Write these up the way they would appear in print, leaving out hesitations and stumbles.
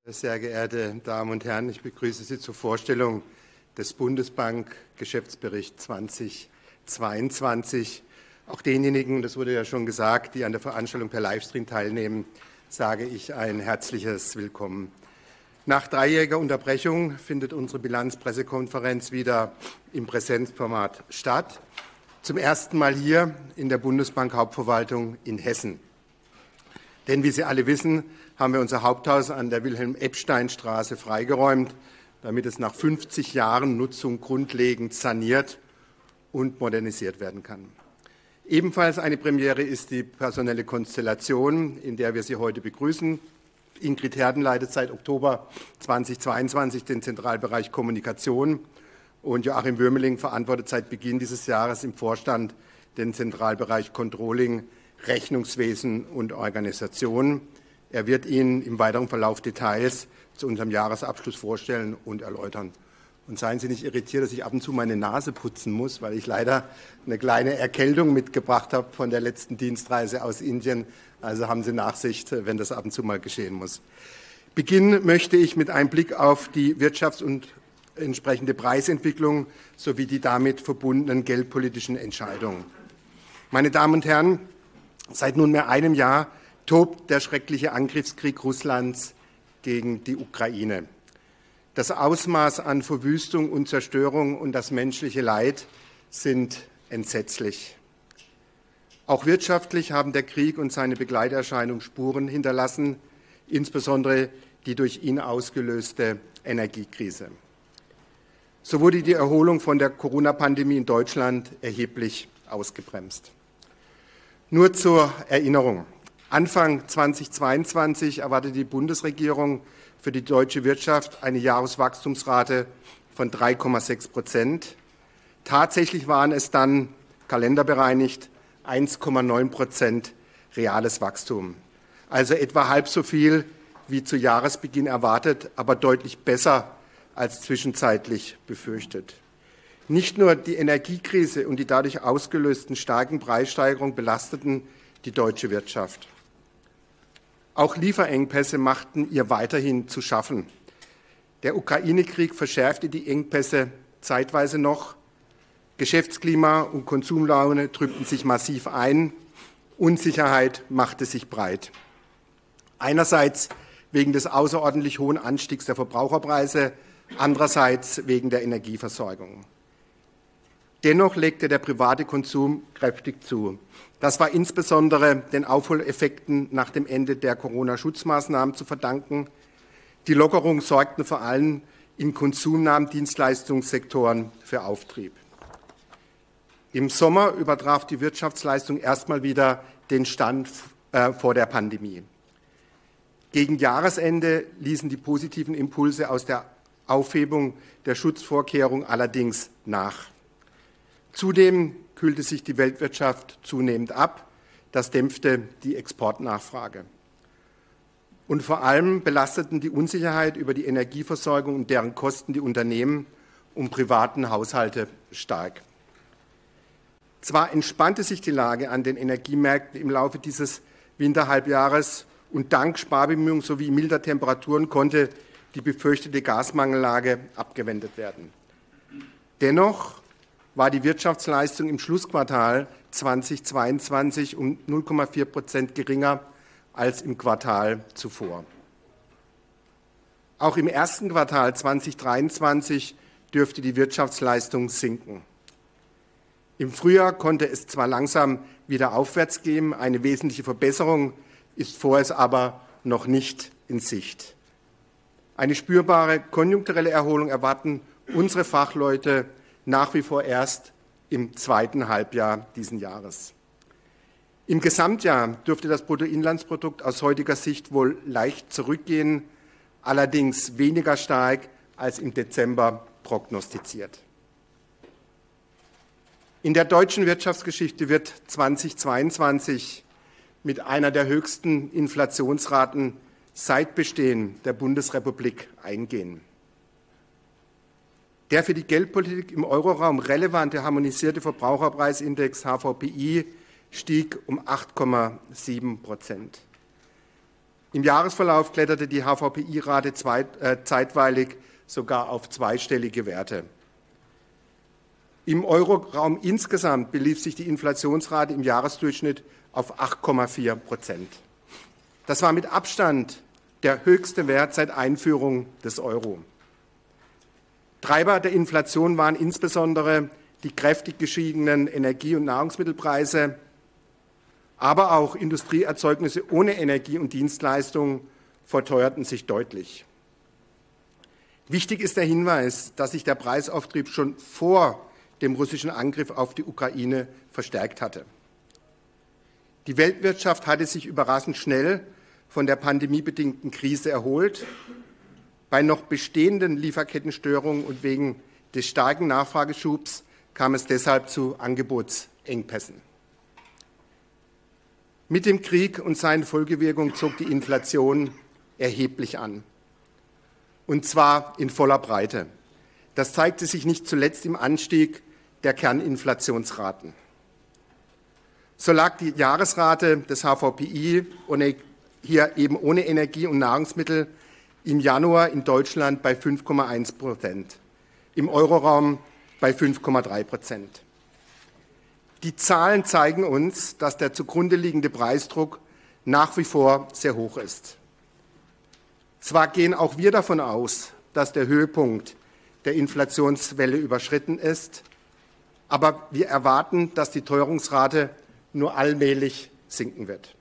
Sehr geehrte Damen und Herren, ich begrüße Sie zur Vorstellung des Bundesbank-Geschäftsberichts 2022. Auch denjenigen, das wurde ja schon gesagt, die an der Veranstaltung per Livestream teilnehmen, sage ich ein herzliches Willkommen. Nach dreijähriger Unterbrechung findet unsere Bilanzpressekonferenz wieder im Präsenzformat statt. Zum ersten Mal hier in der Bundesbank-Hauptverwaltung in Hessen. Denn wie Sie alle wissen, haben wir unser Haupthaus an der Wilhelm-Epstein-Straße freigeräumt, damit es nach 50 Jahren Nutzung grundlegend saniert und modernisiert werden kann. Ebenfalls eine Premiere ist die personelle Konstellation, in der wir Sie heute begrüßen. Ingrid Herden leitet seit Oktober 2022 den Zentralbereich Kommunikation und Joachim Würmeling verantwortet seit Beginn dieses Jahres im Vorstand den Zentralbereich Controlling, Rechnungswesen und Organisation. Er wird Ihnen im weiteren Verlauf Details zu unserem Jahresabschluss vorstellen und erläutern. Und seien Sie nicht irritiert, dass ich ab und zu meine Nase putzen muss, weil ich leider eine kleine Erkältung mitgebracht habe von der letzten Dienstreise aus Indien. Also haben Sie Nachsicht, wenn das ab und zu mal geschehen muss. Beginnen möchte ich mit einem Blick auf die Wirtschafts- und entsprechende Preisentwicklung sowie die damit verbundenen geldpolitischen Entscheidungen. Meine Damen und Herren, seit nunmehr einem Jahr tobt der schreckliche Angriffskrieg Russlands gegen die Ukraine. Das Ausmaß an Verwüstung und Zerstörung und das menschliche Leid sind entsetzlich. Auch wirtschaftlich haben der Krieg und seine Begleiterscheinungen Spuren hinterlassen, insbesondere die durch ihn ausgelöste Energiekrise. So wurde die Erholung von der Corona-Pandemie in Deutschland erheblich ausgebremst. Nur zur Erinnerung. Anfang 2022 erwartet die Bundesregierung für die deutsche Wirtschaft eine Jahreswachstumsrate von 3,6%. Tatsächlich waren es dann, kalenderbereinigt, 1,9% reales Wachstum. Also etwa halb so viel wie zu Jahresbeginn erwartet, aber deutlich besser als zwischenzeitlich befürchtet. Nicht nur die Energiekrise und die dadurch ausgelösten starken Preissteigerungen belasteten die deutsche Wirtschaft. Auch Lieferengpässe machten ihr weiterhin zu schaffen. Der Ukraine-Krieg verschärfte die Engpässe zeitweise noch. Geschäftsklima und Konsumlaune drückten sich massiv ein. Unsicherheit machte sich breit. Einerseits wegen des außerordentlich hohen Anstiegs der Verbraucherpreise, andererseits wegen der Energieversorgung. Dennoch legte der private Konsum kräftig zu. Das war insbesondere den Aufholeffekten nach dem Ende der Corona-Schutzmaßnahmen zu verdanken. Die Lockerungen sorgten vor allem in konsumnahen Dienstleistungssektoren für Auftrieb. Im Sommer übertraf die Wirtschaftsleistung erstmal wieder den Stand vor der Pandemie. Gegen Jahresende ließen die positiven Impulse aus der Aufhebung der Schutzvorkehrungen allerdings nach. Zudem kühlte sich die Weltwirtschaft zunehmend ab. Das dämpfte die Exportnachfrage. Und vor allem belasteten die Unsicherheit über die Energieversorgung und deren Kosten die Unternehmen und privaten Haushalte stark. Zwar entspannte sich die Lage an den Energiemärkten im Laufe dieses Winterhalbjahres und dank Sparbemühungen sowie milder Temperaturen konnte die befürchtete Gasmangellage abgewendet werden. Dennoch war die Wirtschaftsleistung im Schlussquartal 2022 um 0,4% geringer als im Quartal zuvor. Auch im ersten Quartal 2023 dürfte die Wirtschaftsleistung sinken. Im Frühjahr konnte es zwar langsam wieder aufwärts gehen, eine wesentliche Verbesserung ist vorerst aber noch nicht in Sicht. Eine spürbare konjunkturelle Erholung erwarten unsere Fachleute nach wie vor erst im zweiten Halbjahr dieses Jahres. Im Gesamtjahr dürfte das Bruttoinlandsprodukt aus heutiger Sicht wohl leicht zurückgehen, allerdings weniger stark als im Dezember prognostiziert. In der deutschen Wirtschaftsgeschichte wird 2022 mit einer der höchsten Inflationsraten seit Bestehen der Bundesrepublik eingehen. Der für die Geldpolitik im Euroraum relevante harmonisierte Verbraucherpreisindex HVPI stieg um 8,7%. Im Jahresverlauf kletterte die HVPI-Rate zeitweilig sogar auf zweistellige Werte. Im Euroraum insgesamt belief sich die Inflationsrate im Jahresdurchschnitt auf 8,4%. Das war mit Abstand der höchste Wert seit Einführung des Euro. Treiber der Inflation waren insbesondere die kräftig gestiegenen Energie- und Nahrungsmittelpreise, aber auch Industrieerzeugnisse ohne Energie und Dienstleistungen verteuerten sich deutlich. Wichtig ist der Hinweis, dass sich der Preisauftrieb schon vor dem russischen Angriff auf die Ukraine verstärkt hatte. Die Weltwirtschaft hatte sich überraschend schnell von der pandemiebedingten Krise erholt. Bei noch bestehenden Lieferkettenstörungen und wegen des starken Nachfrageschubs kam es deshalb zu Angebotsengpässen. Mit dem Krieg und seinen Folgewirkungen zog die Inflation erheblich an, und zwar in voller Breite. Das zeigte sich nicht zuletzt im Anstieg der Kerninflationsraten. So lag die Jahresrate des HVPI, hier eben ohne Energie und Nahrungsmittel, im Januar in Deutschland bei 5,1%, im Euroraum bei 5,3%. Die Zahlen zeigen uns, dass der zugrunde liegende Preisdruck nach wie vor sehr hoch ist. Zwar gehen auch wir davon aus, dass der Höhepunkt der Inflationswelle überschritten ist, aber wir erwarten, dass die Teuerungsrate nur allmählich sinken wird.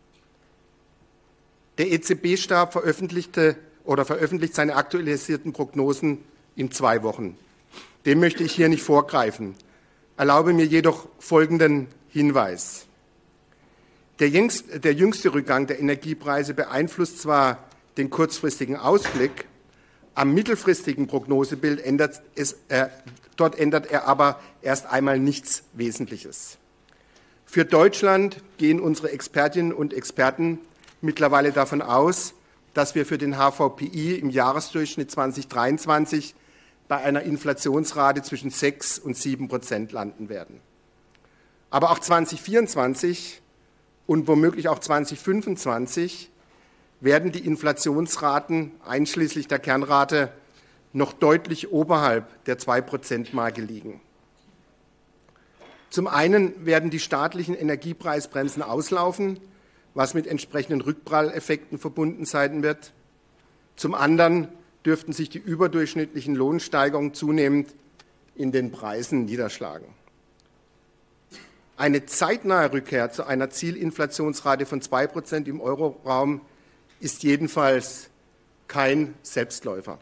Der EZB-Stab veröffentlicht seine aktualisierten Prognosen in 2 Wochen. Dem möchte ich hier nicht vorgreifen, erlaube mir jedoch folgenden Hinweis. Der jüngste Rückgang der Energiepreise beeinflusst zwar den kurzfristigen Ausblick, am mittelfristigen Prognosebild ändert er aber erst einmal nichts Wesentliches. Für Deutschland gehen unsere Expertinnen und Experten mittlerweile davon aus, dass wir für den HVPI im Jahresdurchschnitt 2023 bei einer Inflationsrate zwischen 6 und 7% landen werden. Aber auch 2024 und womöglich auch 2025 werden die Inflationsraten einschließlich der Kernrate noch deutlich oberhalb der 2%-Marke liegen. Zum einen werden die staatlichen Energiepreisbremsen auslaufen, was mit entsprechenden Rückpralleffekten verbunden sein wird. Zum anderen dürften sich die überdurchschnittlichen Lohnsteigerungen zunehmend in den Preisen niederschlagen. Eine zeitnahe Rückkehr zu einer Zielinflationsrate von 2% im Euroraum ist jedenfalls kein Selbstläufer.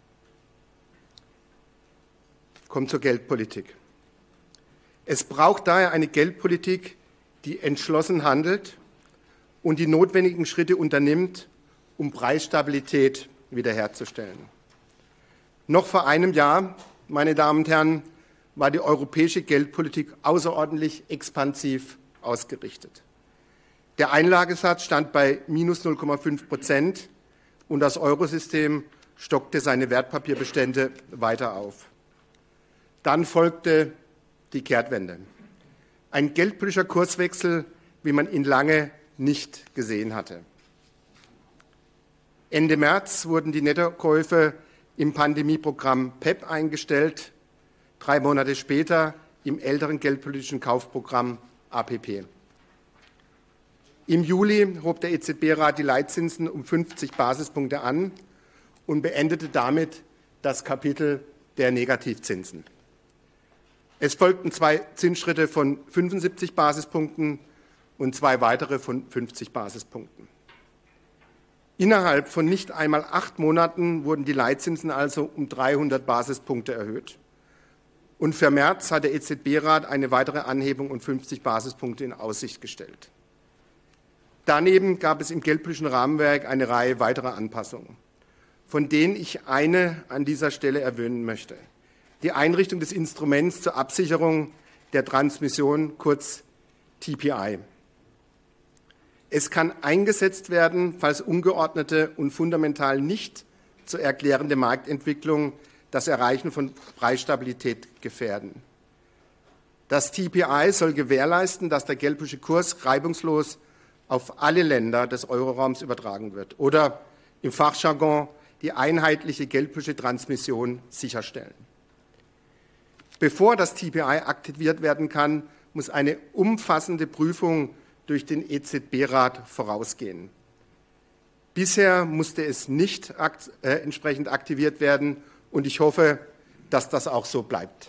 Kommt zur Geldpolitik. Es braucht daher eine Geldpolitik, die entschlossen handelt und die notwendigen Schritte unternimmt, um Preisstabilität wiederherzustellen. Noch vor einem Jahr, meine Damen und Herren, war die europäische Geldpolitik außerordentlich expansiv ausgerichtet. Der Einlagesatz stand bei minus 0,5% und das Eurosystem stockte seine Wertpapierbestände weiter auf. Dann folgte die Kehrtwende. Ein geldpolitischer Kurswechsel, wie man ihn lange nicht gesehen hatte. Ende März wurden die Nettokäufe im Pandemieprogramm PEP eingestellt, 3 Monate später im älteren geldpolitischen Kaufprogramm APP. Im Juli hob der EZB-Rat die Leitzinsen um 50 Basispunkte an und beendete damit das Kapitel der Negativzinsen. Es folgten 2 Zinsschritte von 75 Basispunkten und 2 weitere von 50 Basispunkten. Innerhalb von nicht einmal 8 Monaten wurden die Leitzinsen also um 300 Basispunkte erhöht. Und für März hat der EZB-Rat eine weitere Anhebung um 50 Basispunkte in Aussicht gestellt. Daneben gab es im geldpolitischen Rahmenwerk eine Reihe weiterer Anpassungen, von denen ich eine an dieser Stelle erwähnen möchte. Die Einrichtung des Instruments zur Absicherung der Transmission, kurz TPI. Es kann eingesetzt werden, falls ungeordnete und fundamental nicht zu erklärende Marktentwicklungen das Erreichen von Preisstabilität gefährden. Das TPI soll gewährleisten, dass der geldpolitische Kurs reibungslos auf alle Länder des Euroraums übertragen wird oder im Fachjargon die einheitliche geldpolitische Transmission sicherstellen. Bevor das TPI aktiviert werden kann, muss eine umfassende Prüfung durch den EZB-Rat vorausgehen. Bisher musste es nicht entsprechend aktiviert werden und ich hoffe, dass das auch so bleibt.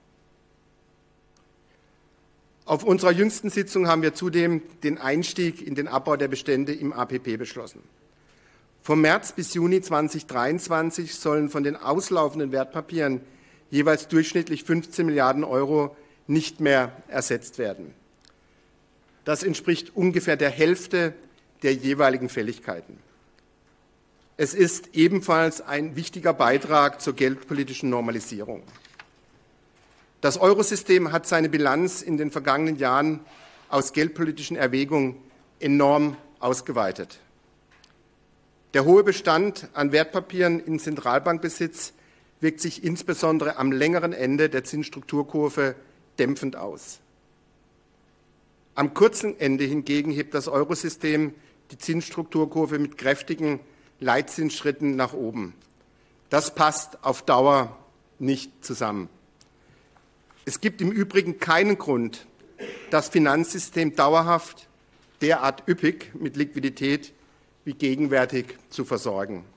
Auf unserer jüngsten Sitzung haben wir zudem den Einstieg in den Abbau der Bestände im APP beschlossen. Vom März bis Juni 2023 sollen von den auslaufenden Wertpapieren jeweils durchschnittlich 15 Milliarden Euro nicht mehr ersetzt werden. Das entspricht ungefähr der Hälfte der jeweiligen Fälligkeiten. Es ist ebenfalls ein wichtiger Beitrag zur geldpolitischen Normalisierung. Das Eurosystem hat seine Bilanz in den vergangenen Jahren aus geldpolitischen Erwägungen enorm ausgeweitet. Der hohe Bestand an Wertpapieren in Zentralbankbesitz wirkt sich insbesondere am längeren Ende der Zinsstrukturkurve dämpfend aus. Am kurzen Ende hingegen hebt das Eurosystem die Zinsstrukturkurve mit kräftigen Leitzinsschritten nach oben. Das passt auf Dauer nicht zusammen. Es gibt im Übrigen keinen Grund, das Finanzsystem dauerhaft derart üppig mit Liquidität wie gegenwärtig zu versorgen.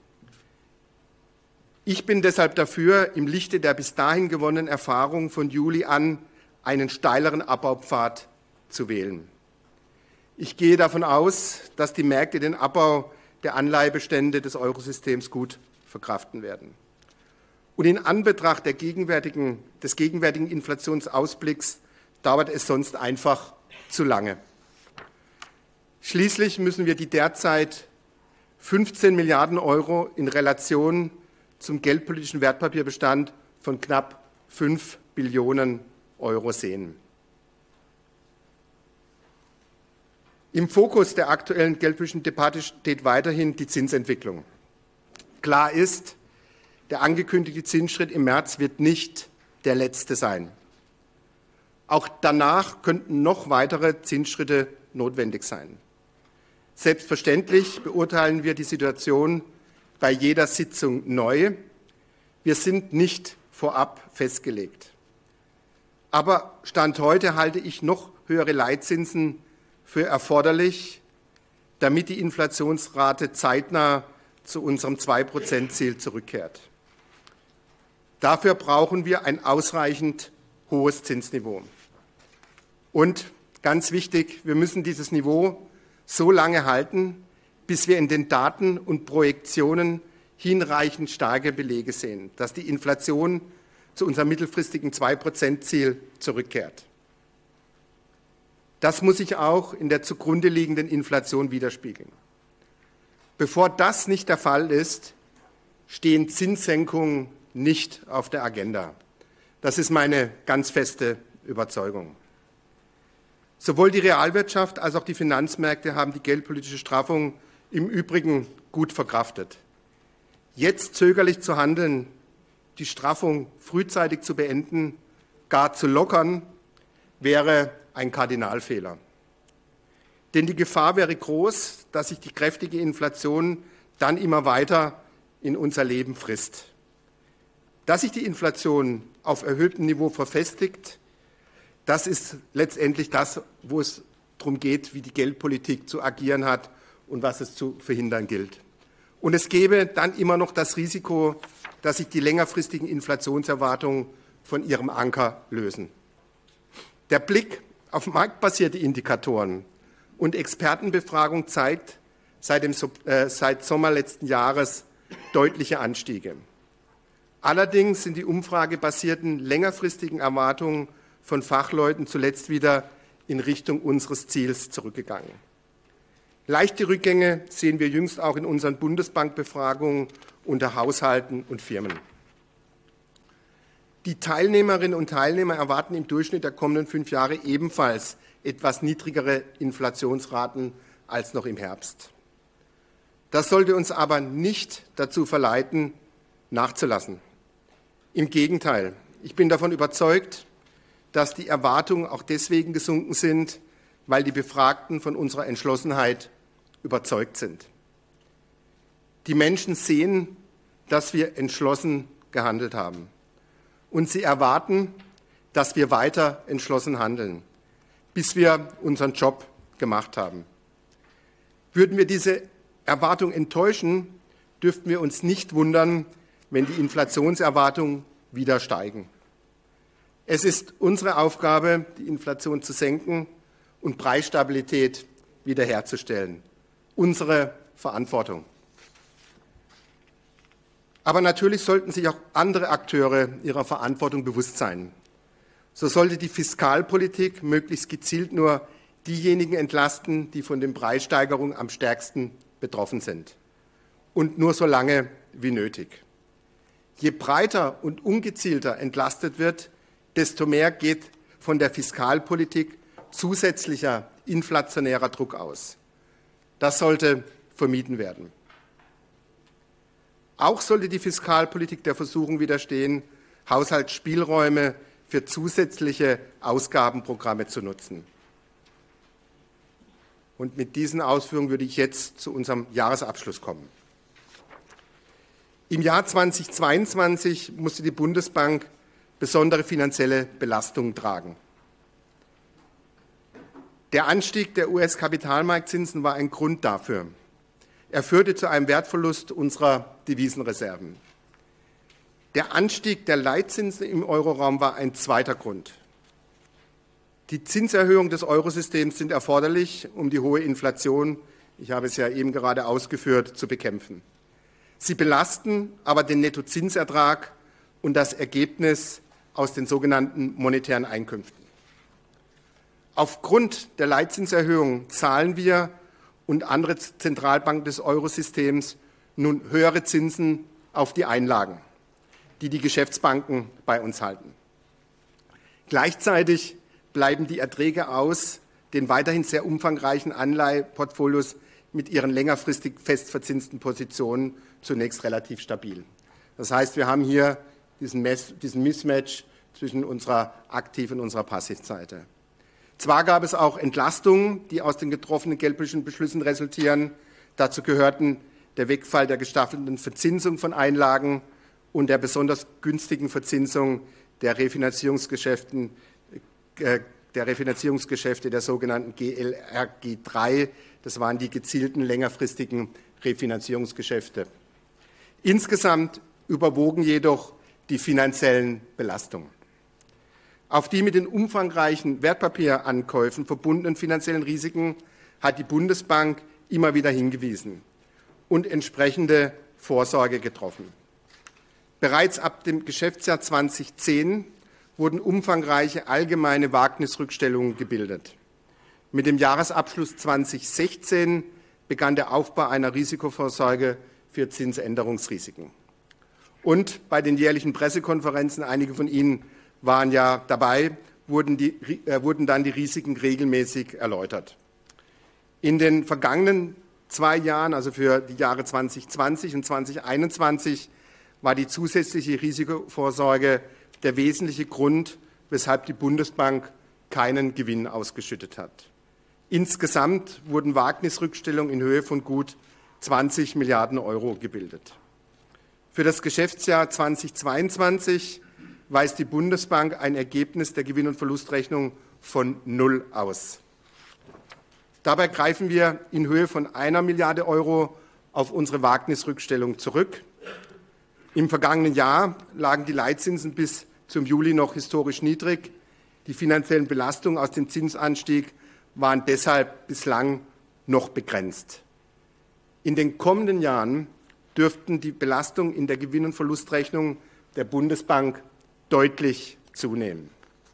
Ich bin deshalb dafür, im Lichte der bis dahin gewonnenen Erfahrungen von Juli an einen steileren Abbaupfad zu wählen. Ich gehe davon aus, dass die Märkte den Abbau der Anleihebestände des Eurosystems gut verkraften werden. Und in Anbetracht des gegenwärtigen Inflationsausblicks dauert es sonst einfach zu lange. Schließlich müssen wir die derzeit 15 Milliarden Euro in Relation zum geldpolitischen Wertpapierbestand von knapp 5 Billionen Euro sehen. Im Fokus der aktuellen geldpolitischen Debatte steht weiterhin die Zinsentwicklung. Klar ist, der angekündigte Zinsschritt im März wird nicht der letzte sein. Auch danach könnten noch weitere Zinsschritte notwendig sein. Selbstverständlich beurteilen wir die Situation bei jeder Sitzung neu. Wir sind nicht vorab festgelegt. Aber Stand heute halte ich noch höhere Leitzinsen für erforderlich, damit die Inflationsrate zeitnah zu unserem 2%-Ziel zurückkehrt. Dafür brauchen wir ein ausreichend hohes Zinsniveau. Und ganz wichtig, wir müssen dieses Niveau so lange halten, bis wir in den Daten und Projektionen hinreichend starke Belege sehen, dass die Inflation zu unserem mittelfristigen 2%-Ziel zurückkehrt. Das muss sich auch in der zugrunde liegenden Inflation widerspiegeln. Bevor das nicht der Fall ist, stehen Zinssenkungen nicht auf der Agenda. Das ist meine ganz feste Überzeugung. Sowohl die Realwirtschaft als auch die Finanzmärkte haben die geldpolitische Straffung im Übrigen gut verkraftet. Jetzt zögerlich zu handeln, die Straffung frühzeitig zu beenden, gar zu lockern, wäre ein Kardinalfehler. Denn die Gefahr wäre groß, dass sich die kräftige Inflation dann immer weiter in unser Leben frisst. Dass sich die Inflation auf erhöhtem Niveau verfestigt, das ist letztendlich das, wo es darum geht, wie die Geldpolitik zu agieren hat und was es zu verhindern gilt. Und es gäbe dann immer noch das Risiko, dass sich die längerfristigen Inflationserwartungen von ihrem Anker lösen. Der Blick auf marktbasierte Indikatoren und Expertenbefragung zeigt seit Sommer letzten Jahres deutliche Anstiege. Allerdings sind die umfragebasierten längerfristigen Erwartungen von Fachleuten zuletzt wieder in Richtung unseres Ziels zurückgegangen. Leichte Rückgänge sehen wir jüngst auch in unseren Bundesbankbefragungen unter Haushalten und Firmen. Die Teilnehmerinnen und Teilnehmer erwarten im Durchschnitt der kommenden 5 Jahre ebenfalls etwas niedrigere Inflationsraten als noch im Herbst. Das sollte uns aber nicht dazu verleiten, nachzulassen. Im Gegenteil, ich bin davon überzeugt, dass die Erwartungen auch deswegen gesunken sind, weil die Befragten von unserer Entschlossenheit überzeugt sind. Die Menschen sehen, dass wir entschlossen gehandelt haben. Und sie erwarten, dass wir weiter entschlossen handeln, bis wir unseren Job gemacht haben. Würden wir diese Erwartung enttäuschen, dürften wir uns nicht wundern, wenn die Inflationserwartungen wieder steigen. Es ist unsere Aufgabe, die Inflation zu senken und Preisstabilität wiederherzustellen. Unsere Verantwortung. Aber natürlich sollten sich auch andere Akteure ihrer Verantwortung bewusst sein. So sollte die Fiskalpolitik möglichst gezielt nur diejenigen entlasten, die von den Preissteigerungen am stärksten betroffen sind. Und nur so lange wie nötig. Je breiter und ungezielter entlastet wird, desto mehr geht von der Fiskalpolitik zusätzlicher inflationärer Druck aus. Das sollte vermieden werden. Auch sollte die Fiskalpolitik der Versuchung widerstehen, Haushaltsspielräume für zusätzliche Ausgabenprogramme zu nutzen. Und mit diesen Ausführungen würde ich jetzt zu unserem Jahresabschluss kommen. Im Jahr 2022 musste die Bundesbank besondere finanzielle Belastungen tragen. Der Anstieg der US-Kapitalmarktzinsen war ein Grund dafür. Er führte zu einem Wertverlust unserer Devisenreserven. Der Anstieg der Leitzinsen im Euroraum war ein zweiter Grund. Die Zinserhöhungen des Eurosystems sind erforderlich, um die hohe Inflation, ich habe es ja eben gerade ausgeführt, zu bekämpfen. Sie belasten aber den Nettozinsertrag und das Ergebnis aus den sogenannten monetären Einkünften. Aufgrund der Leitzinserhöhung zahlen wir und andere Zentralbanken des Eurosystems nun höhere Zinsen auf die Einlagen, die die Geschäftsbanken bei uns halten. Gleichzeitig bleiben die Erträge aus den weiterhin sehr umfangreichen Anleiheportfolios mit ihren längerfristig festverzinsten Positionen zunächst relativ stabil. Das heißt, wir haben hier diesen Mismatch zwischen unserer Aktiv- und unserer Passivseite. Zwar gab es auch Entlastungen, die aus den getroffenen geldpolitischen Beschlüssen resultieren. Dazu gehörten der Wegfall der gestaffelten Verzinsung von Einlagen und der besonders günstigen Verzinsung der Refinanzierungsgeschäfte der sogenannten GLRG3. Das waren die gezielten längerfristigen Refinanzierungsgeschäfte. Insgesamt überwogen jedoch die finanziellen Belastungen. Auf die mit den umfangreichen Wertpapierankäufen verbundenen finanziellen Risiken hat die Bundesbank immer wieder hingewiesen und entsprechende Vorsorge getroffen. Bereits ab dem Geschäftsjahr 2010 wurden umfangreiche allgemeine Wagnisrückstellungen gebildet. Mit dem Jahresabschluss 2016 begann der Aufbau einer Risikovorsorge für Zinsänderungsrisiken. Und bei den jährlichen Pressekonferenzen, einige von Ihnen waren ja dabei, wurden dann die Risiken regelmäßig erläutert. In den vergangenen 2 Jahren, also für die Jahre 2020 und 2021, war die zusätzliche Risikovorsorge der wesentliche Grund, weshalb die Bundesbank keinen Gewinn ausgeschüttet hat. Insgesamt wurden Wagnisrückstellungen in Höhe von gut 20 Milliarden Euro gebildet. Für das Geschäftsjahr 2022 weist die Bundesbank ein Ergebnis der Gewinn- und Verlustrechnung von 0 aus. Dabei greifen wir in Höhe von 1 Milliarde Euro auf unsere Wagnisrückstellung zurück. Im vergangenen Jahr lagen die Leitzinsen bis zum Juli noch historisch niedrig. Die finanziellen Belastungen aus dem Zinsanstieg waren deshalb bislang noch begrenzt. In den kommenden Jahren dürften die Belastungen in der Gewinn- und Verlustrechnung der Bundesbank deutlich zunehmen.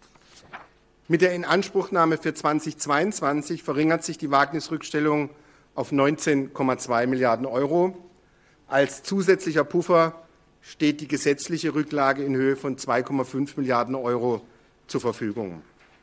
Mit der Inanspruchnahme für 2022 verringert sich die Wagnisrückstellung auf 19,2 Milliarden Euro. Als zusätzlicher Puffer steht die gesetzliche Rücklage in Höhe von 2,5 Milliarden Euro zur Verfügung.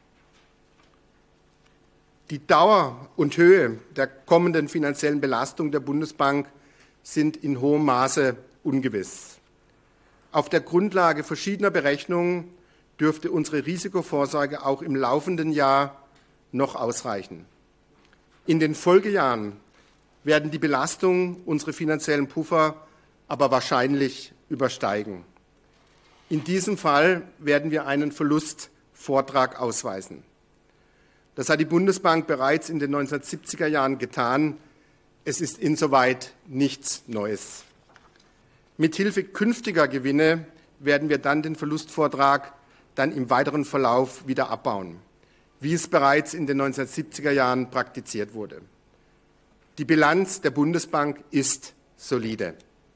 Die Dauer und Höhe der kommenden finanziellen Belastung der Bundesbank sind in hohem Maße ungewiss. Auf der Grundlage verschiedener Berechnungen dürfte unsere Risikovorsorge auch im laufenden Jahr noch ausreichen. In den Folgejahren werden die Belastungen unserer finanziellen Puffer aber wahrscheinlich übersteigen. In diesem Fall werden wir einen Verlustvortrag ausweisen. Das hat die Bundesbank bereits in den 1970er Jahren getan. Es ist insoweit nichts Neues. Mithilfe künftiger Gewinne werden wir dann den Verlustvortrag dann im weiteren Verlauf wieder abbauen, wie es bereits in den 1970er Jahren praktiziert wurde. Die Bilanz der Bundesbank ist solide.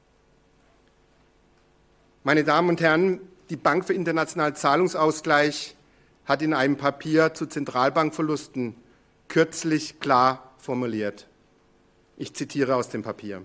Meine Damen und Herren, die Bank für internationalen Zahlungsausgleich hat in einem Papier zu Zentralbankverlusten kürzlich klar formuliert. Ich zitiere aus dem Papier.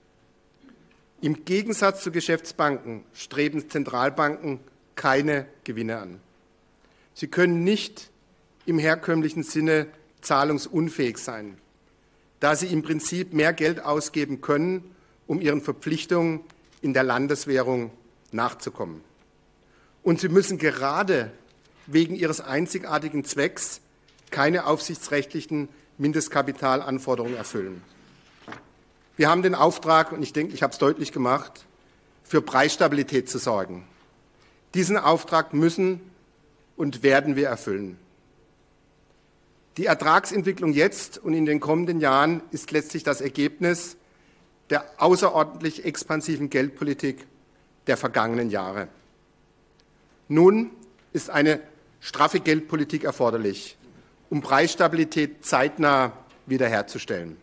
Im Gegensatz zu Geschäftsbanken streben Zentralbanken keine Gewinne an. Sie können nicht im herkömmlichen Sinne zahlungsunfähig sein, da sie im Prinzip mehr Geld ausgeben können, um ihren Verpflichtungen in der Landeswährung nachzukommen. Und sie müssen gerade wegen ihres einzigartigen Zwecks keine aufsichtsrechtlichen Mindestkapitalanforderungen erfüllen. Wir haben den Auftrag, und ich denke, ich habe es deutlich gemacht, für Preisstabilität zu sorgen. Diesen Auftrag müssen und werden wir erfüllen. Die Ertragsentwicklung jetzt und in den kommenden Jahren ist letztlich das Ergebnis der außerordentlich expansiven Geldpolitik der vergangenen Jahre. Nun ist eine straffe Geldpolitik erforderlich, um Preisstabilität zeitnah wiederherzustellen.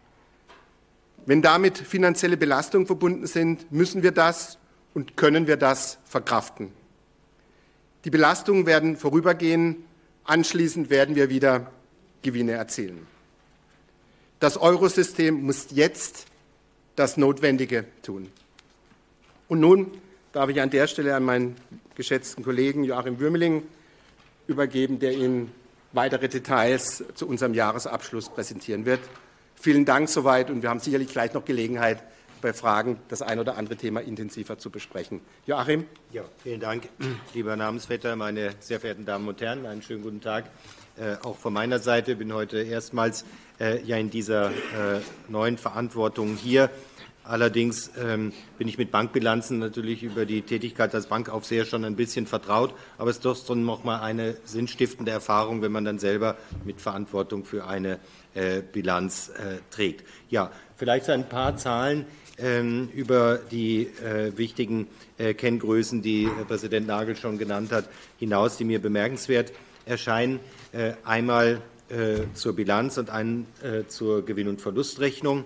Wenn damit finanzielle Belastungen verbunden sind, müssen wir das und können wir das verkraften. Die Belastungen werden vorübergehen, anschließend werden wir wieder Gewinne erzielen. Das Eurosystem muss jetzt das Notwendige tun. Und nun darf ich an der Stelle an meinen geschätzten Kollegen Joachim Würmeling übergeben, der Ihnen weitere Details zu unserem Jahresabschluss präsentieren wird. Vielen Dank soweit und wir haben sicherlich gleich noch Gelegenheit, bei Fragen das ein oder andere Thema intensiver zu besprechen. Joachim? Ja, vielen Dank, lieber Namensvetter, meine sehr verehrten Damen und Herren. Einen schönen guten Tag. Auch von meiner Seite bin heute erstmals in dieser neuen Verantwortung hier. Allerdings bin ich mit Bankbilanzen natürlich über die Tätigkeit als Bankaufseher schon ein bisschen vertraut, aber es ist doch noch mal eine sinnstiftende Erfahrung, wenn man dann selber mit Verantwortung für eine Bilanz trägt. Ja, vielleicht ein paar Zahlen über die wichtigen Kenngrößen, die Präsident Nagel schon genannt hat, hinaus, die mir bemerkenswert erscheinen. Einmal zur Bilanz und einen zur Gewinn- und Verlustrechnung.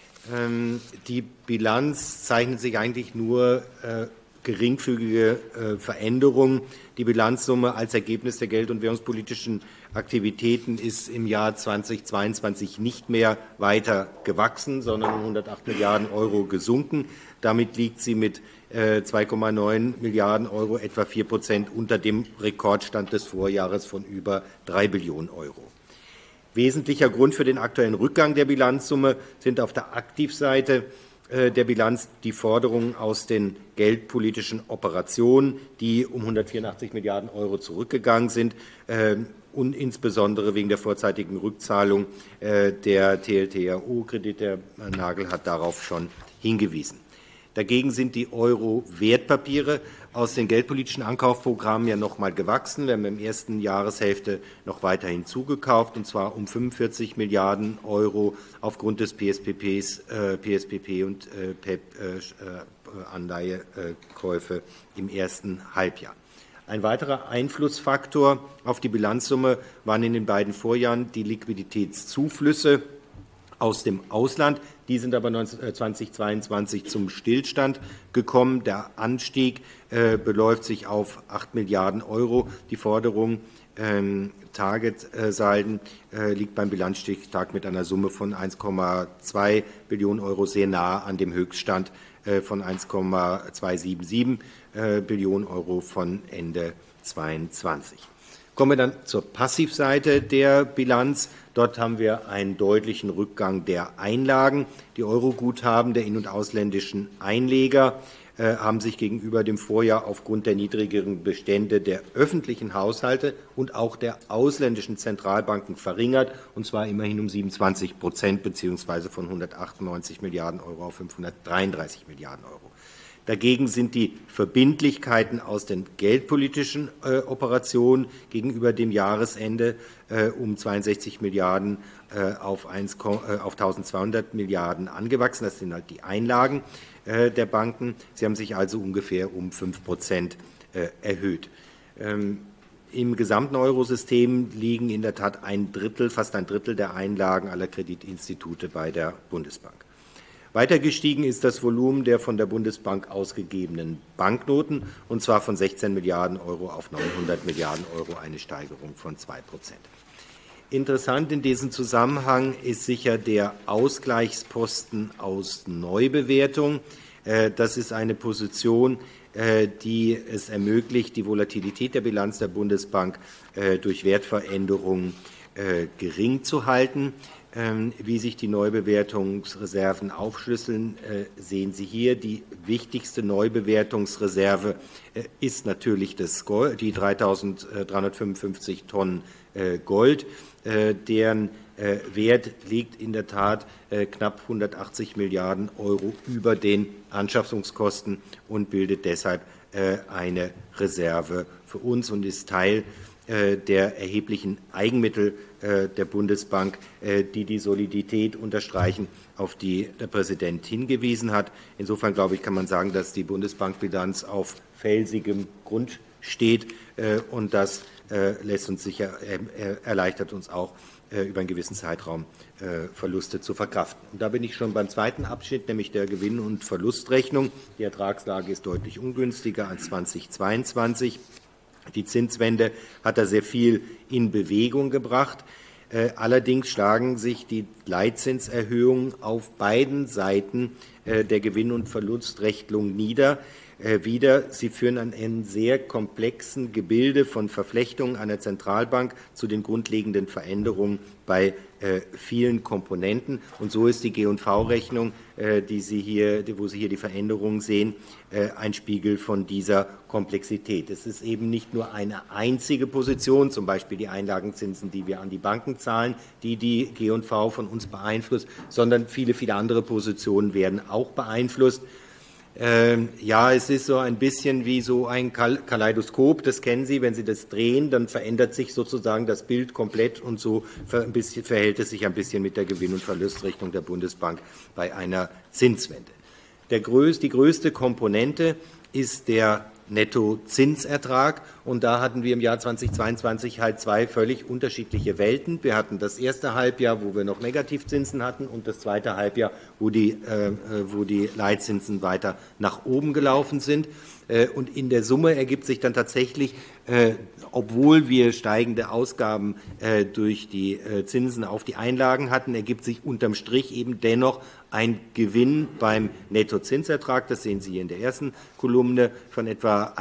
Die Bilanz zeichnet sich eigentlich nur geringfügige Veränderungen. Die Bilanzsumme als Ergebnis der geld- und währungspolitischen Aktivitäten ist im Jahr 2022 nicht mehr weiter gewachsen, sondern um 108 Milliarden Euro gesunken. Damit liegt sie mit 2,9 Milliarden Euro etwa 4% unter dem Rekordstand des Vorjahres von über 3 Billionen Euro. Wesentlicher Grund für den aktuellen Rückgang der Bilanzsumme sind auf der Aktivseite der Bilanz die Forderungen aus den geldpolitischen Operationen, die um 184 Milliarden Euro zurückgegangen sind und insbesondere wegen der vorzeitigen Rückzahlung der TLTRO-Kredite. Herr Nagel hat darauf schon hingewiesen. Dagegen sind die Euro-Wertpapiere aus den geldpolitischen Ankaufprogrammen ja noch mal gewachsen. Wir haben in der ersten Jahreshälfte noch weiterhin zugekauft, und zwar um 45 Milliarden Euro aufgrund des PSPP und PEP-Anleihekäufe im ersten Halbjahr. Ein weiterer Einflussfaktor auf die Bilanzsumme waren in den beiden Vorjahren die Liquiditätszuflüsse aus dem Ausland. Die sind aber 2022 zum Stillstand gekommen. Der Anstieg beläuft sich auf 8 Milliarden Euro. Die Forderung Target-Salden liegt beim Bilanzstichtag mit einer Summe von 1,2 Billionen Euro sehr nahe an dem Höchststand von 1,277 Billionen Euro von Ende 2022. Kommen wir dann zur Passivseite der Bilanz. Dort haben wir einen deutlichen Rückgang der Einlagen. Die Euroguthaben der in- und ausländischen Einleger haben sich gegenüber dem Vorjahr aufgrund der niedrigeren Bestände der öffentlichen Haushalte und auch der ausländischen Zentralbanken verringert, und zwar immerhin um 27%, beziehungsweise von 198 Milliarden Euro auf 533 Milliarden Euro. Dagegen sind die Verbindlichkeiten aus den geldpolitischen Operationen gegenüber dem Jahresende um 62 Milliarden auf 1.200 Milliarden angewachsen. Das sind halt die Einlagen der Banken. Sie haben sich also ungefähr um 5% erhöht. Im gesamten Eurosystem liegen in der Tat fast ein Drittel der Einlagen aller Kreditinstitute bei der Bundesbank. Weiter gestiegen ist das Volumen der von der Bundesbank ausgegebenen Banknoten, und zwar von 16 Milliarden Euro auf 900 Milliarden Euro, eine Steigerung von 2%. Interessant in diesem Zusammenhang ist sicher der Ausgleichsposten aus Neubewertung. Das ist eine Position, die es ermöglicht, die Volatilität der Bilanz der Bundesbank durch Wertveränderungen gering zu halten. Wie sich die Neubewertungsreserven aufschlüsseln, sehen Sie hier. Die wichtigste Neubewertungsreserve ist natürlich das Gold, die 3.355 Tonnen Gold, deren Wert liegt in der Tat knapp 180 Milliarden Euro über den Anschaffungskosten und bildet deshalb eine Reserve für uns und ist Teil der erheblichen Eigenmittel der Bundesbank, die Solidität unterstreichen, auf die der Präsident hingewiesen hat. Insofern, glaube ich, kann man sagen, dass die Bundesbankbilanz auf felsigem Grund steht, und das lässt uns sicher, erleichtert uns auch, über einen gewissen Zeitraum Verluste zu verkraften. Und da bin ich schon beim zweiten Abschnitt, nämlich der Gewinn- und Verlustrechnung. Die Ertragslage ist deutlich ungünstiger als 2022. Die Zinswende hat da sehr viel in Bewegung gebracht. Allerdings schlagen sich die Leitzinserhöhungen auf beiden Seiten der Gewinn- und Verlustrechnung nieder. Sie führen an einem sehr komplexen Gebilde von Verflechtungen einer Zentralbank zu den grundlegenden Veränderungen bei vielen Komponenten. Und so ist die G&V-Rechnung, wo Sie hier die Veränderungen sehen, ein Spiegel von dieser Komplexität. Es ist eben nicht nur eine einzige Position, zum Beispiel die Einlagenzinsen, die wir an die Banken zahlen, die G&V von uns beeinflusst, sondern viele, viele andere Positionen werden auch beeinflusst. Ja, es ist so ein bisschen wie so ein Kaleidoskop, das kennen Sie, wenn Sie das drehen, dann verändert sich sozusagen das Bild komplett, und so verhält es sich ein bisschen mit der Gewinn- und Verlustrechnung der Bundesbank bei einer Zinswende. Die größte Komponente ist der Nettozinsertrag, und da hatten wir im Jahr 2022 halt zwei völlig unterschiedliche Welten. Wir hatten das erste Halbjahr, wo wir noch Negativzinsen hatten, und das zweite Halbjahr, wo die Leitzinsen weiter nach oben gelaufen sind. Und in der Summe ergibt sich dann tatsächlich, obwohl wir steigende Ausgaben durch die Zinsen auf die Einlagen hatten, ergibt sich unterm Strich eben dennoch ein Gewinn beim Nettozinsertrag. Das sehen Sie hier in der ersten Kolumne von etwa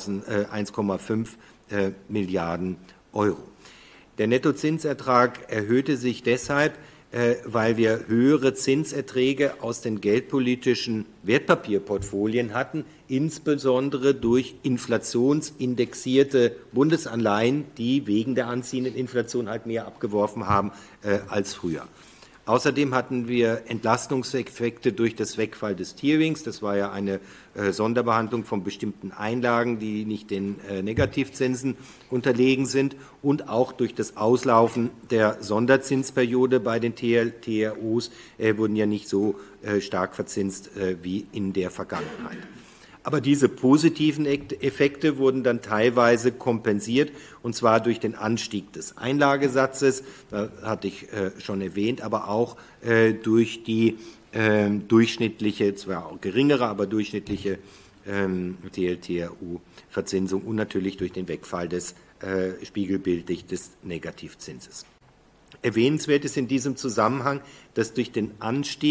1,5 Milliarden Euro. Der Nettozinsertrag erhöhte sich deshalb, weil wir höhere Zinserträge aus den geldpolitischen Wertpapierportfolien hatten, insbesondere durch inflationsindexierte Bundesanleihen, die wegen der anziehenden Inflation halt mehr abgeworfen haben als früher. Außerdem hatten wir Entlastungseffekte durch das Wegfall des Tierings. Das war ja eine Sonderbehandlung von bestimmten Einlagen, die nicht den Negativzinsen unterlegen sind, und auch durch das Auslaufen der Sonderzinsperiode bei den TLTROs wurden ja nicht so stark verzinst wie in der Vergangenheit. Aber diese positiven Effekte wurden dann teilweise kompensiert, und zwar durch den Anstieg des Einlagesatzes, das hatte ich schon erwähnt, aber auch durch die durchschnittliche, zwar auch geringere, aber durchschnittliche TLTRO-Verzinsung und natürlich durch den Wegfall des spiegelbildlich des Negativzinses. Erwähnenswert ist in diesem Zusammenhang, dass durch den Anstieg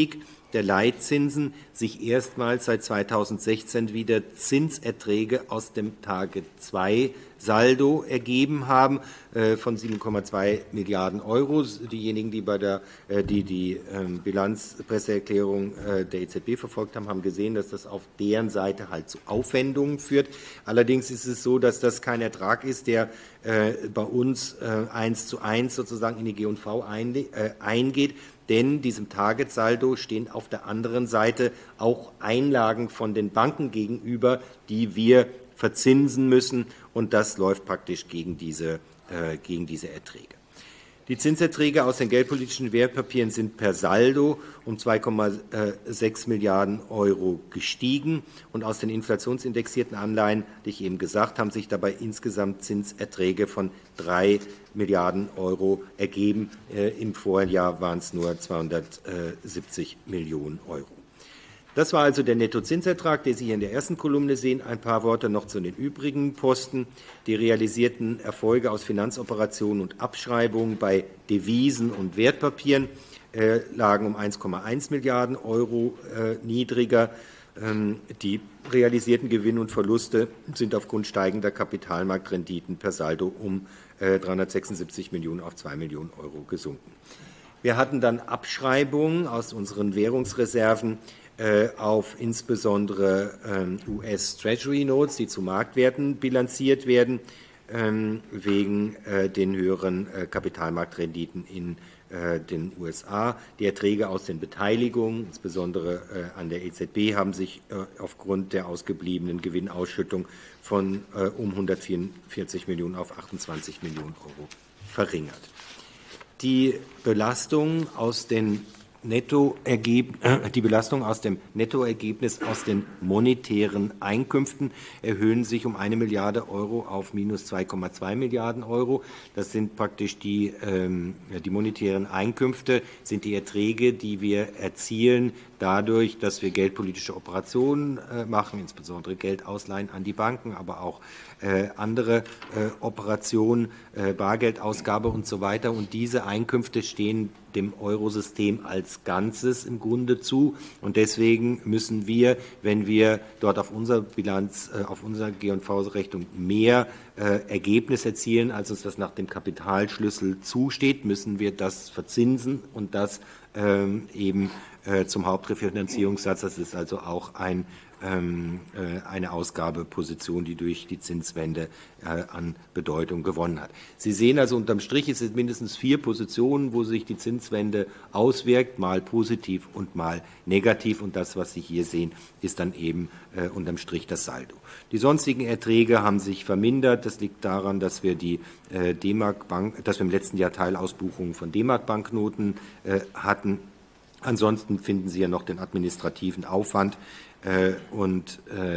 der Leitzinsen sich erstmals seit 2016 wieder Zinserträge aus dem Target 2 Saldo ergeben haben von 7,2 Milliarden Euro. Diejenigen, die die Bilanzpresseerklärung der EZB verfolgt haben, haben gesehen, dass das auf deren Seite halt zu Aufwendungen führt. Allerdings ist es so, dass das kein Ertrag ist, der bei uns 1:1 sozusagen in die G&V eingeht. Denn diesem Target-Saldo stehen auf der anderen Seite auch Einlagen von den Banken gegenüber, die wir verzinsen müssen, und das läuft praktisch gegen diese Erträge. Die Zinserträge aus den geldpolitischen Wertpapieren sind per Saldo um 2,6 Milliarden Euro gestiegen, und aus den inflationsindexierten Anleihen, die ich eben gesagt habe, haben sich dabei insgesamt Zinserträge von 3 Milliarden Euro ergeben. Im Vorjahr waren es nur 270 Millionen Euro. Das war also der Nettozinsertrag, den Sie hier in der ersten Kolumne sehen. Ein paar Worte noch zu den übrigen Posten. Die realisierten Erfolge aus Finanzoperationen und Abschreibungen bei Devisen und Wertpapieren lagen um 1,1 Milliarden Euro niedriger. Die realisierten Gewinne und Verluste sind aufgrund steigender Kapitalmarktrenditen per Saldo um 376 Millionen auf 2 Millionen Euro gesunken. Wir hatten dann Abschreibungen aus unseren Währungsreserven auf insbesondere US Treasury Notes, die zu Marktwerten bilanziert werden, wegen den höheren Kapitalmarktrenditen in den USA. Die Erträge aus den Beteiligungen, insbesondere an der EZB, haben sich aufgrund der ausgebliebenen Gewinnausschüttung von um 144 Millionen auf 28 Millionen Euro verringert. Die Belastung aus dem Nettoergebnis aus den monetären Einkünften erhöhen sich um 1 Milliarde Euro auf minus 2,2 Milliarden Euro. Das sind praktisch die monetären Einkünfte, sind die Erträge, die wir erzielen dadurch, dass wir geldpolitische Operationen machen, insbesondere Geldausleihen an die Banken, aber auch andere Operationen, Bargeldausgabe und so weiter. Und diese Einkünfte stehen dem Eurosystem als Ganzes im Grunde zu. Und deswegen müssen wir, wenn wir dort auf unserer Bilanz, auf unserer G&V-Rechnung mehr Ergebnis erzielen, als uns das nach dem Kapitalschlüssel zusteht, müssen wir das verzinsen und das eben zum Hauptrefinanzierungssatz. Das ist also auch eine Ausgabeposition, die durch die Zinswende an Bedeutung gewonnen hat. Sie sehen also unterm Strich, es sind mindestens 4 Positionen, wo sich die Zinswende auswirkt, mal positiv und mal negativ. Und das, was Sie hier sehen, ist dann eben unterm Strich das Saldo. Die sonstigen Erträge haben sich vermindert. Das liegt daran, dass wir dass wir im letzten Jahr Teilausbuchungen von D-Mark-Banknoten hatten. Ansonsten finden Sie ja noch den administrativen Aufwand und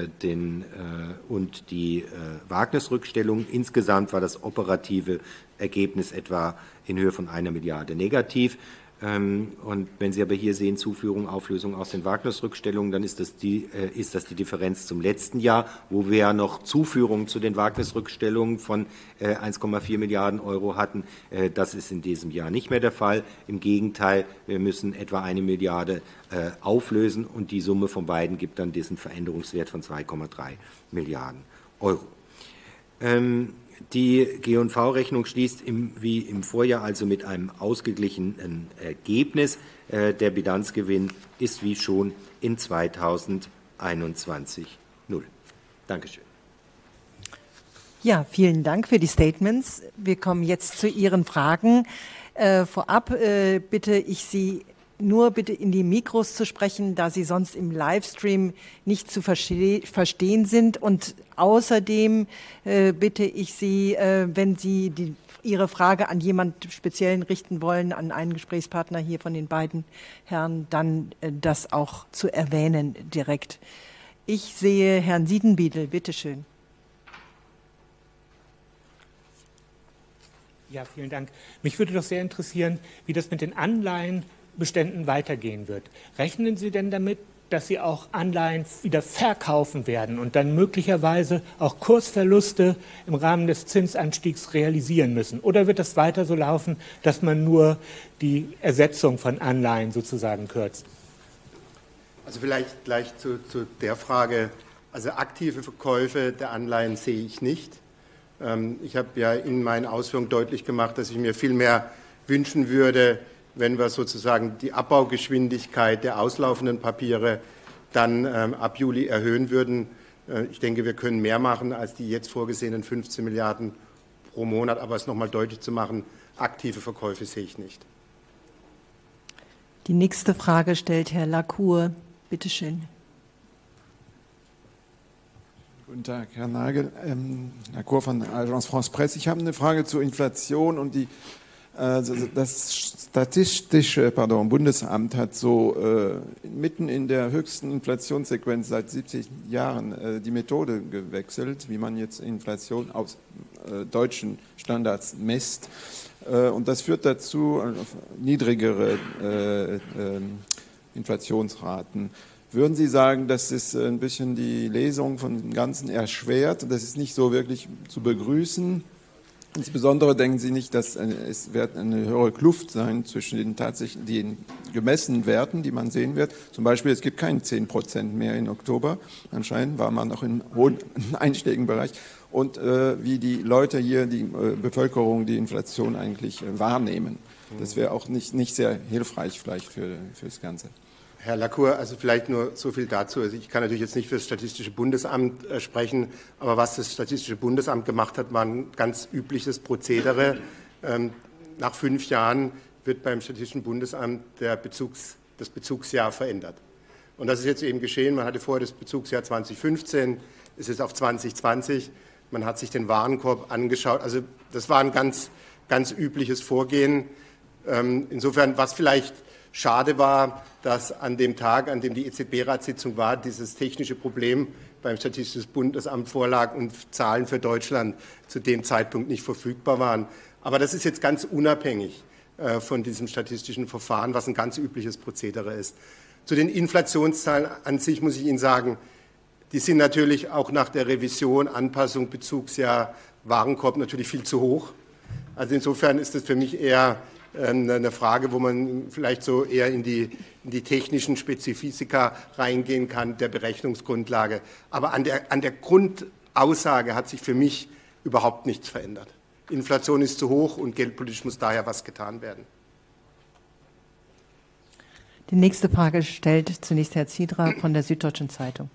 die Wagnisrückstellung. Insgesamt war das operative Ergebnis etwa in Höhe von 1 Milliarde negativ. Und wenn Sie aber hier sehen, Zuführung, Auflösung aus den Wagnisrückstellungen, dann ist das die Differenz zum letzten Jahr, wo wir ja noch Zuführungen zu den Wagnisrückstellungen von 1,4 Milliarden Euro hatten. Das ist in diesem Jahr nicht mehr der Fall. Im Gegenteil, wir müssen etwa 1 Milliarde auflösen, und die Summe von beiden gibt dann diesen Veränderungswert von 2,3 Milliarden Euro. Die G&V-Rechnung schließt wie im Vorjahr also mit einem ausgeglichenen Ergebnis. Der Bilanzgewinn ist wie schon in 2021 0. Dankeschön. Ja, vielen Dank für die Statements. Wir kommen jetzt zu Ihren Fragen. Vorab bitte ich Sie, nur bitte in die Mikros zu sprechen, da Sie sonst im Livestream nicht zu verstehen sind. Und außerdem bitte ich Sie, wenn Sie Ihre Frage an jemand Speziellen richten wollen, an einen Gesprächspartner hier von den beiden Herren, dann das auch zu erwähnen direkt. Ich sehe Herrn Siedenbiedel, bitteschön. Ja, vielen Dank. Mich würde doch sehr interessieren, wie das mit den Anleihenbeständen weitergehen wird. Rechnen Sie denn damit, dass Sie auch Anleihen wieder verkaufen werden und dann möglicherweise auch Kursverluste im Rahmen des Zinsanstiegs realisieren müssen? Oder wird das weiter so laufen, dass man nur die Ersetzung von Anleihen sozusagen kürzt? Also vielleicht gleich zu der Frage, also aktive Verkäufe der Anleihen sehe ich nicht. Ich habe ja in meinen Ausführungen deutlich gemacht, dass ich mir viel mehr wünschen würde, wenn wir sozusagen die Abbaugeschwindigkeit der auslaufenden Papiere dann ab Juli erhöhen würden. Ich denke, wir können mehr machen als die jetzt vorgesehenen 15 Milliarden pro Monat, aber es nochmal deutlich zu machen, aktive Verkäufe sehe ich nicht. Die nächste Frage stellt Herr Lacour. Bitte schön. Guten Tag, Herr Nagel. Herr Kur von Agence France Presse. Ich habe eine Frage zur Inflation und das Statistische Bundesamt hat so mitten in der höchsten Inflationssequenz seit 70 Jahren die Methode gewechselt, wie man jetzt Inflation aus deutschen Standards misst. Und das führt dazu niedrigere Inflationsraten. Würden Sie sagen, dass es ein bisschen die Lesung von dem Ganzen erschwert? Das ist nicht so wirklich zu begrüßen. Insbesondere denken Sie nicht, dass es wird eine höhere Kluft sein zwischen den gemessenen Werten, die man sehen wird. Zum Beispiel, es gibt keinen 10% mehr im Oktober. Anscheinend war man noch im hohen einstelligen Bereich. Und wie die Leute hier, die Bevölkerung, die Inflation eigentlich wahrnehmen. Das wäre auch nicht sehr hilfreich vielleicht für das Ganze. Herr Lacour, also vielleicht nur so viel dazu. Also ich kann natürlich jetzt nicht für das Statistische Bundesamt sprechen, aber was das Statistische Bundesamt gemacht hat, war ein ganz übliches Prozedere. Nach 5 Jahren wird beim Statistischen Bundesamt das Bezugsjahr verändert. Und das ist jetzt eben geschehen. Man hatte vorher das Bezugsjahr 2015, ist jetzt auf 2020. Man hat sich den Warenkorb angeschaut. Also das war ein ganz übliches Vorgehen. Insofern, was vielleicht schade war, dass an dem Tag, an dem die EZB-Ratssitzung war, dieses technische Problem beim Statistischen Bundesamt vorlag und Zahlen für Deutschland zu dem Zeitpunkt nicht verfügbar waren. Aber das ist jetzt ganz unabhängig von diesem statistischen Verfahren, was ein ganz übliches Prozedere ist. Zu den Inflationszahlen an sich muss ich Ihnen sagen, die sind natürlich auch nach der Revision, Anpassung, Bezugsjahr, Warenkorb natürlich viel zu hoch. Also insofern ist das für mich eher eine Frage, wo man vielleicht so eher in die technischen Spezifika reingehen kann, der Berechnungsgrundlage. Aber an der Grundaussage hat sich für mich überhaupt nichts verändert. Inflation ist zu hoch und geldpolitisch muss daher was getan werden. Die nächste Frage stellt zunächst Herr Ziedra von der Süddeutschen Zeitung.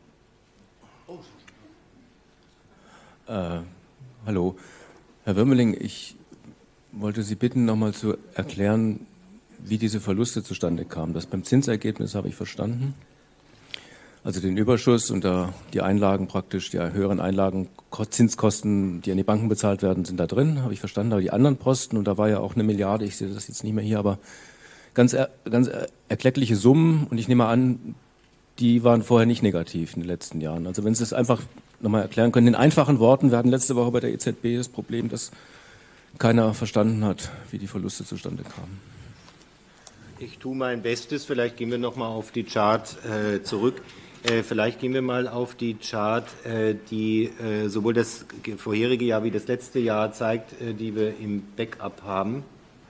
Hallo, Herr Würmeling, ich wollte Sie bitten, nochmal zu erklären, wie diese Verluste zustande kamen. Das beim Zinsergebnis habe ich verstanden. Also den Überschuss und die Einlagen praktisch, die höheren Einlagen, Zinskosten, die an die Banken bezahlt werden, sind da drin, habe ich verstanden. Aber die anderen Posten, und da war ja auch 1 Milliarde, ich sehe das jetzt nicht mehr hier, aber ganz erkleckliche Summen. Und ich nehme an, die waren vorher nicht negativ in den letzten Jahren. Also wenn Sie es einfach nochmal erklären können. In einfachen Worten, wir hatten letzte Woche bei der EZB das Problem, dass keiner verstanden hat, wie die Verluste zustande kamen. Ich tue mein Bestes. Vielleicht gehen wir noch mal auf die Chart zurück. Vielleicht gehen wir mal auf die Chart, die sowohl das vorherige Jahr wie das letzte Jahr zeigt, die wir im Backup haben.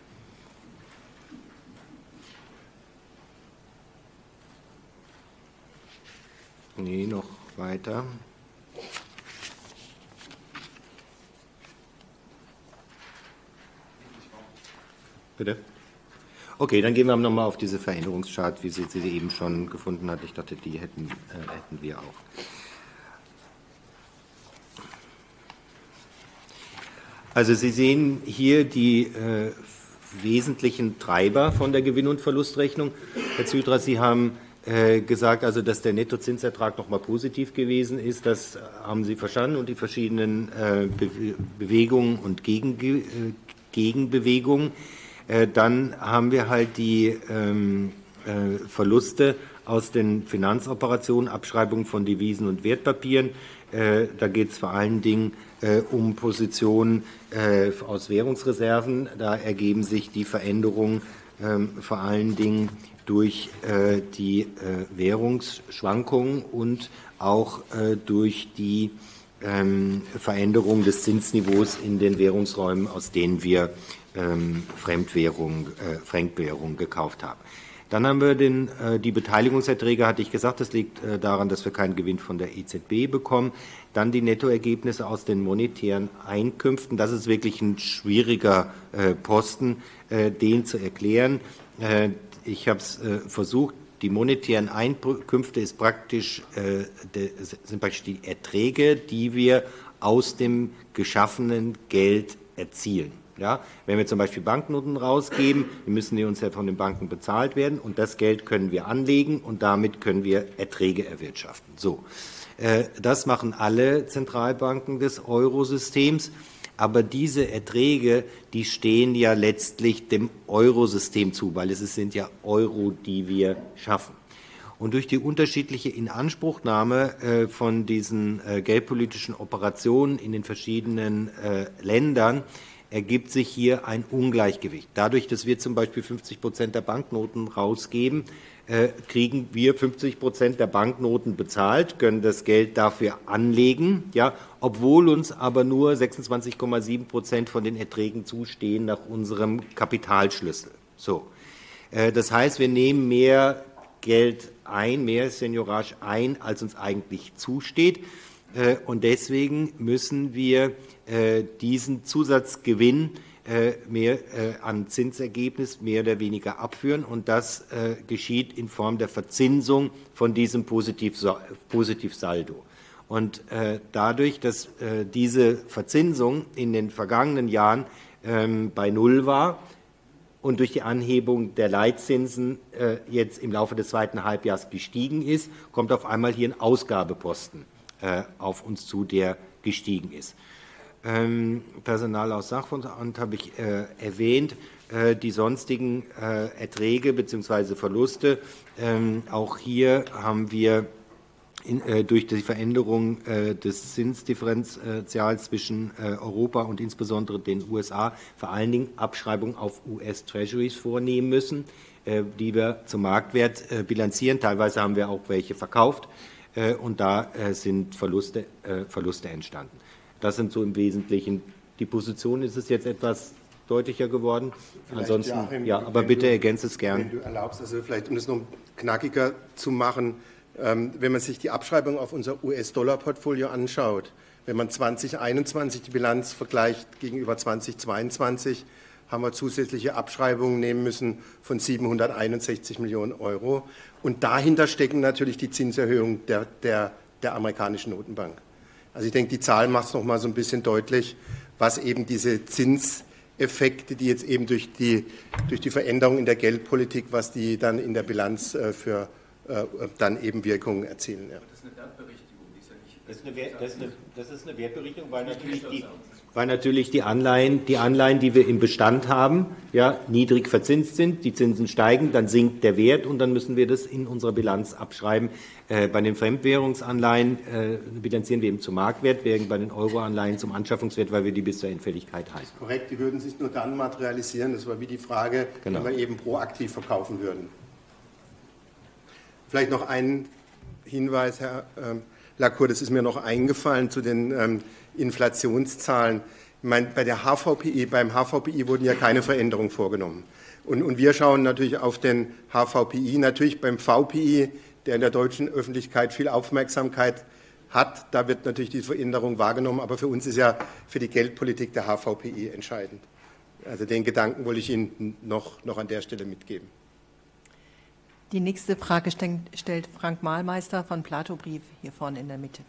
Nee, noch weiter. Bitte? Okay, dann gehen wir nochmal auf diese Veränderungschart, wie sie eben schon gefunden hat. Ich dachte, die hätten wir auch. Also Sie sehen hier die wesentlichen Treiber von der Gewinn- und Verlustrechnung. Herr Ziedra, Sie haben gesagt, also dass der Nettozinsertrag nochmal positiv gewesen ist. Das haben Sie verstanden und die verschiedenen Bewegungen und Gegenbewegungen. Dann haben wir halt die Verluste aus den Finanzoperationen, Abschreibung von Devisen und Wertpapieren. Da geht es vor allen Dingen um Positionen aus Währungsreserven. Da ergeben sich die Veränderungen vor allen Dingen durch die Währungsschwankungen und auch durch die Veränderung des Zinsniveaus in den Währungsräumen, aus denen wir Fremdwährung gekauft haben. Dann haben wir die Beteiligungserträge, hatte ich gesagt, das liegt daran, dass wir keinen Gewinn von der EZB bekommen. Dann die Nettoergebnisse aus den monetären Einkünften. Das ist wirklich ein schwieriger Posten, den zu erklären. Ich habe es versucht. Die monetären Einkünfte sind praktisch die Erträge, die wir aus dem geschaffenen Geld erzielen. Ja, wenn wir zum Beispiel Banknoten rausgeben, müssen die uns ja von den Banken bezahlt werden und das Geld können wir anlegen und damit können wir Erträge erwirtschaften. So, das machen alle Zentralbanken des Eurosystems, aber diese Erträge, die stehen ja letztlich dem Eurosystem zu, weil es sind ja Euro, die wir schaffen. Und durch die unterschiedliche Inanspruchnahme von diesen geldpolitischen Operationen in den verschiedenen Ländern ergibt sich hier ein Ungleichgewicht. Dadurch, dass wir zum Beispiel 50% der Banknoten rausgeben, kriegen wir 50% der Banknoten bezahlt, können das Geld dafür anlegen, ja, obwohl uns aber nur 26,7% von den Erträgen zustehen nach unserem Kapitalschlüssel. So. Das heißt, wir nehmen mehr Geld ein, mehr Seigniorage ein, als uns eigentlich zusteht. Und deswegen müssen wir diesen Zusatzgewinn mehr an Zinsergebnis mehr oder weniger abführen. Und das geschieht in Form der Verzinsung von diesem Positivsaldo. Und dadurch, dass diese Verzinsung in den vergangenen Jahren bei Null war, und durch die Anhebung der Leitzinsen jetzt im Laufe des zweiten Halbjahres gestiegen ist, kommt auf einmal hier ein Ausgabeposten auf uns zu, der gestiegen ist. Personal aus Sachverstand habe ich erwähnt, die sonstigen Erträge bzw. Verluste. Auch hier haben wir durch die Veränderung des Zinsdifferenzials zwischen Europa und insbesondere den USA vor allen Dingen Abschreibungen auf US-Treasuries vornehmen müssen, die wir zum Marktwert bilanzieren. Teilweise haben wir auch welche verkauft und da sind Verluste entstanden. Das sind so im Wesentlichen die Positionen. Ist es jetzt etwas deutlicher geworden? Vielleicht, ansonsten, Joachim, ja, aber bitte ergänze es gern. Wenn du erlaubst, also vielleicht, um es noch knackiger zu machen, wenn man sich die Abschreibung auf unser US-Dollar-Portfolio anschaut, wenn man 2021 die Bilanz vergleicht gegenüber 2022, haben wir zusätzliche Abschreibungen nehmen müssen von 761 Millionen Euro. Und dahinter stecken natürlich die Zinserhöhungen der amerikanischen Notenbank. Also ich denke, die Zahl macht es noch mal so ein bisschen deutlich, was eben diese Zinseffekte, die jetzt eben durch die Veränderung in der Geldpolitik, was die dann in der Bilanz für dann eben Wirkungen erzielen. Ja. Das ist eine Wertberichtigung, die ist ja nicht. Das ist eine Wertberichtigung, weil natürlich die Anleihen, die wir im Bestand haben, ja, niedrig verzinst sind, die Zinsen steigen, dann sinkt der Wert und dann müssen wir das in unserer Bilanz abschreiben. Bei den Fremdwährungsanleihen bilanzieren wir eben zum Marktwert, während bei den Euroanleihen zum Anschaffungswert, weil wir die bis zur Endfälligkeit halten. Korrekt, die würden sich nur dann materialisieren. Das war wie die Frage, wenn wir eben proaktiv verkaufen würden. Vielleicht noch ein Hinweis, Herr Lacour, das ist mir noch eingefallen zu den Inflationszahlen. Ich meine, beim HVPI wurden ja keine Veränderungen vorgenommen. Und wir schauen natürlich auf den HVPI, natürlich beim VPI, der in der deutschen Öffentlichkeit viel Aufmerksamkeit hat. Da wird natürlich die Veränderung wahrgenommen, aber für uns ist ja für die Geldpolitik der HVPI entscheidend. Also den Gedanken wollte ich Ihnen noch an der Stelle mitgeben. Die nächste Frage stellt Frank Mahlmeister von Plato-Brief hier vorne in der Mitte.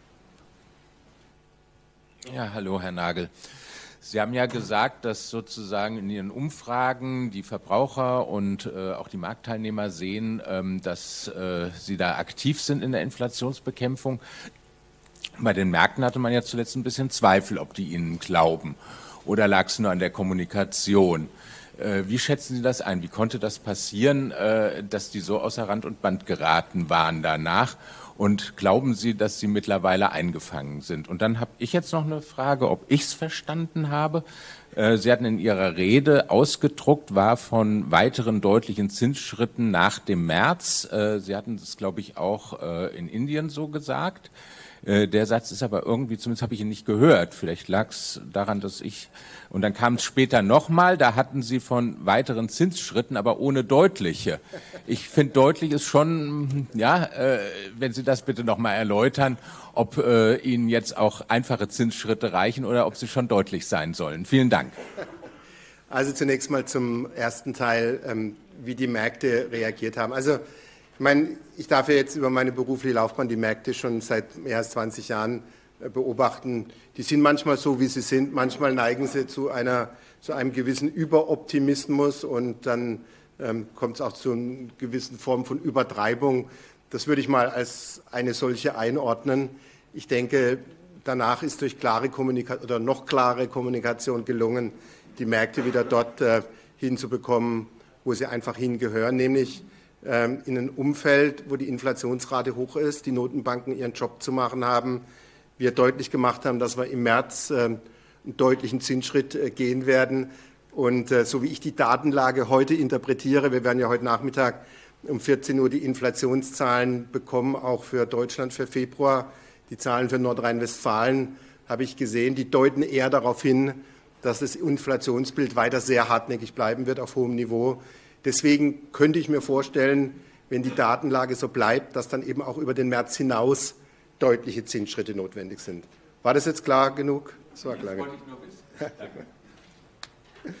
Ja, hallo Herr Nagel. Sie haben ja gesagt, dass sozusagen in Ihren Umfragen die Verbraucher und auch die Marktteilnehmer sehen, dass Sie da aktiv sind in der Inflationsbekämpfung. Bei den Märkten hatte man ja zuletzt ein bisschen Zweifel, ob die Ihnen glauben. Oder lag es nur an der Kommunikation? Wie schätzen Sie das ein? Wie konnte das passieren, dass die so außer Rand und Band geraten waren danach? Und glauben Sie, dass sie mittlerweile eingefangen sind? Und dann habe ich jetzt noch eine Frage, ob ich es verstanden habe. Sie hatten in Ihrer Rede ausgedruckt, war von weiteren deutlichen Zinsschritten nach dem März. Sie hatten das, glaube ich, auch in Indien so gesagt. Der Satz ist aber irgendwie, zumindest habe ich ihn nicht gehört. Vielleicht lag es daran, dass ich... Und dann kam es später nochmal, da hatten Sie von weiteren Zinsschritten, aber ohne deutliche. Ich finde, deutlich ist schon, ja, wenn Sie das bitte nochmal erläutern, ob Ihnen jetzt auch einfache Zinsschritte reichen oder ob sie schon deutlich sein sollen. Vielen Dank. Also zunächst mal zum ersten Teil, wie die Märkte reagiert haben. Also ich meine, ich darf ja jetzt über meine berufliche Laufbahn die Märkte schon seit mehr als 20 Jahren beobachten. Die sind manchmal so, wie sie sind. Manchmal neigen sie zu einem gewissen Überoptimismus und dann kommt es auch zu einer gewissen Form von Übertreibung. Das würde ich mal als eine solche einordnen. Ich denke, danach ist durch klare Kommunikation oder noch klare Kommunikation gelungen, die Märkte wieder dort hinzubekommen, wo sie einfach hingehören, nämlich in einem Umfeld, wo die Inflationsrate hoch ist, die Notenbanken ihren Job zu machen haben, wir deutlich gemacht haben, dass wir im März einen deutlichen Zinsschritt gehen werden. Und so wie ich die Datenlage heute interpretiere, wir werden ja heute Nachmittag um 14 Uhr die Inflationszahlen bekommen, auch für Deutschland für Februar, die Zahlen für Nordrhein-Westfalen, habe ich gesehen, die deuten eher darauf hin, dass das Inflationsbild weiter sehr hartnäckig bleiben wird auf hohem Niveau. Deswegen könnte ich mir vorstellen, wenn die Datenlage so bleibt, dass dann eben auch über den März hinaus deutliche Zinsschritte notwendig sind. War das jetzt klar genug? Das war klar genug. Das wollte ich nur wissen. Danke.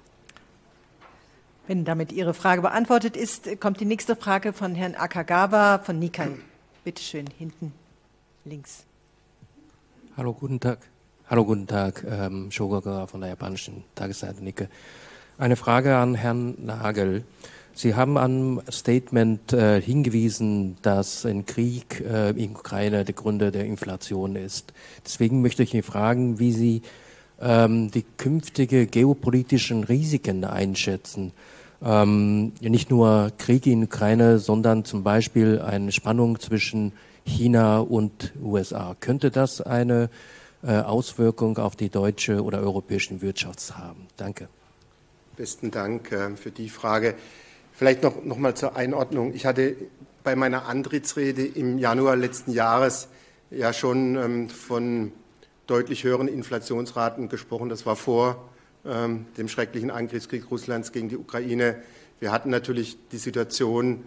Wenn damit Ihre Frage beantwortet ist, kommt die nächste Frage von Herrn Akagawa von Nikkei. Bitte schön, hinten links. Hallo, guten Tag. Hallo, guten Tag. Shogawa von der japanischen Tageszeitung Nikkei. Eine Frage an Herrn Nagel. Sie haben am Statement hingewiesen, dass ein Krieg in Ukraine der Gründe der Inflation ist. Deswegen möchte ich Sie fragen, wie Sie die künftige geopolitischen Risiken einschätzen. Nicht nur Krieg in Ukraine, sondern zum Beispiel eine Spannung zwischen China und USA. Könnte das eine Auswirkung auf die deutsche oder europäische Wirtschaft haben? Danke. Besten Dank für die Frage. Vielleicht noch mal zur Einordnung. Ich hatte bei meiner Antrittsrede im Januar letzten Jahres ja schon von deutlich höheren Inflationsraten gesprochen. Das war vor dem schrecklichen Angriffskrieg Russlands gegen die Ukraine. Wir hatten natürlich die Situation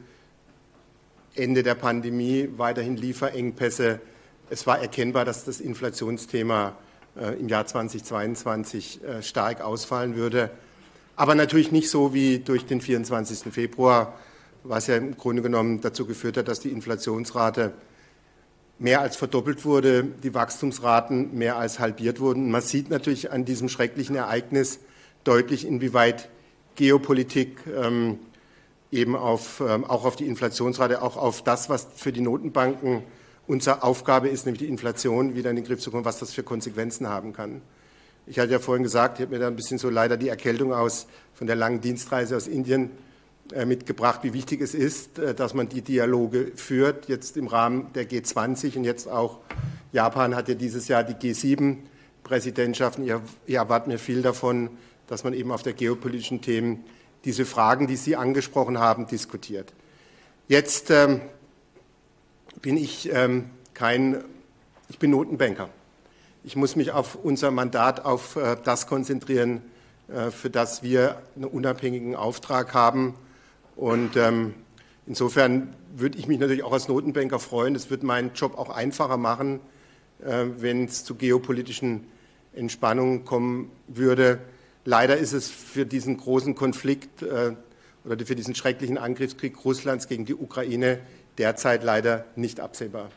Ende der Pandemie, weiterhin Lieferengpässe. Es war erkennbar, dass das Inflationsthema im Jahr 2022 stark ausfallen würde. Aber natürlich nicht so wie durch den 24. Februar, was ja im Grunde genommen dazu geführt hat, dass die Inflationsrate mehr als verdoppelt wurde, die Wachstumsraten mehr als halbiert wurden. Man sieht natürlich an diesem schrecklichen Ereignis deutlich, inwieweit Geopolitik eben auch auf die Inflationsrate, auch auf das, was für die Notenbanken unsere Aufgabe ist, nämlich die Inflation wieder in den Griff zu bekommen, was das für Konsequenzen haben kann. Ich hatte ja vorhin gesagt, ich habe mir da ein bisschen so leider die Erkältung von der langen Dienstreise aus Indien mitgebracht, wie wichtig es ist, dass man die Dialoge führt, jetzt im Rahmen der G20 und jetzt auch Japan hat ja dieses Jahr die G7-Präsidentschaften. Ich erwarte mir viel davon, dass man eben auf der geopolitischen Themen diese Fragen, die Sie angesprochen haben, diskutiert. Jetzt bin ich ich bin Notenbanker. Ich muss mich auf unser Mandat, auf das konzentrieren, für das wir einen unabhängigen Auftrag haben. Und insofern würde ich mich natürlich auch als Notenbanker freuen. Das wird meinen Job auch einfacher machen, wenn es zu geopolitischen Entspannungen kommen würde. Leider ist es für diesen großen Konflikt oder für diesen schrecklichen Angriffskrieg Russlands gegen die Ukraine derzeit leider nicht absehbar.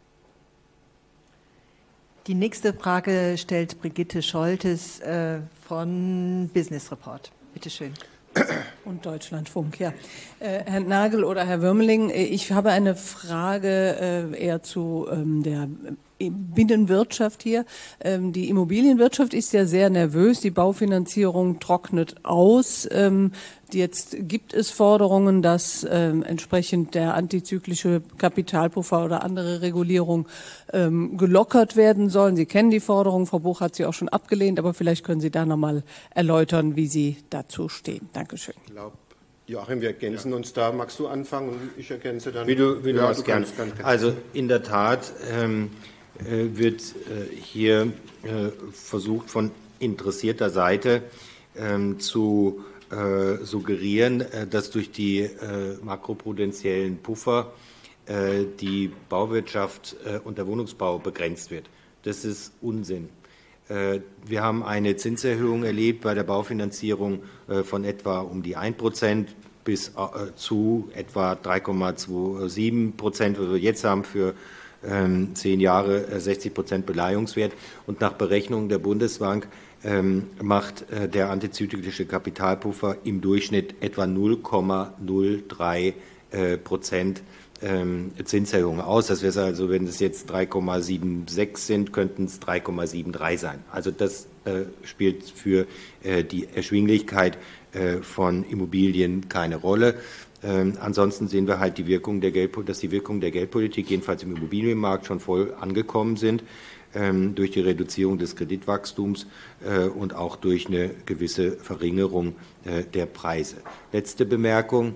Die nächste Frage stellt Brigitte Scholtes von Business Report. Bitte schön. Und Deutschlandfunk, ja. Herr Nagel oder Herr Würmeling, ich habe eine Frage eher zu der Binnenwirtschaft hier. Die Immobilienwirtschaft ist ja sehr nervös. Die Baufinanzierung trocknet aus. Jetzt gibt es Forderungen, dass entsprechend der antizyklische Kapitalpuffer oder andere Regulierung gelockert werden sollen. Sie kennen die Forderung. Frau Buch hat sie auch schon abgelehnt, aber vielleicht können Sie da nochmal erläutern, wie Sie dazu stehen. Dankeschön. Ich glaube, Joachim, wir ergänzen uns da. Magst du anfangen und ich ergänze dann? Wie du magst, gerne. Also in der Tat wird hier versucht, von interessierter Seite zu suggerieren, dass durch die makroprudentiellen Puffer die Bauwirtschaft und der Wohnungsbau begrenzt wird. Das ist Unsinn. Wir haben eine Zinserhöhung erlebt bei der Baufinanzierung von etwa um die 1% bis zu etwa 3,27%, was wir jetzt haben für 10 Jahre 60% Beleihungswert. Und nach Berechnungen der Bundesbank macht der antizyklische Kapitalpuffer im Durchschnitt etwa 0,03% Zinserhöhung aus. Das wäre also, wenn es jetzt 3,76 sind, könnten es 3,73 sein. Also das spielt für die Erschwinglichkeit von Immobilien keine Rolle. Ansonsten sehen wir halt die Wirkung dass die Wirkung der Geldpolitik jedenfalls im Immobilienmarkt schon voll angekommen sind, durch die Reduzierung des Kreditwachstums und auch durch eine gewisse Verringerung der Preise. Letzte Bemerkung.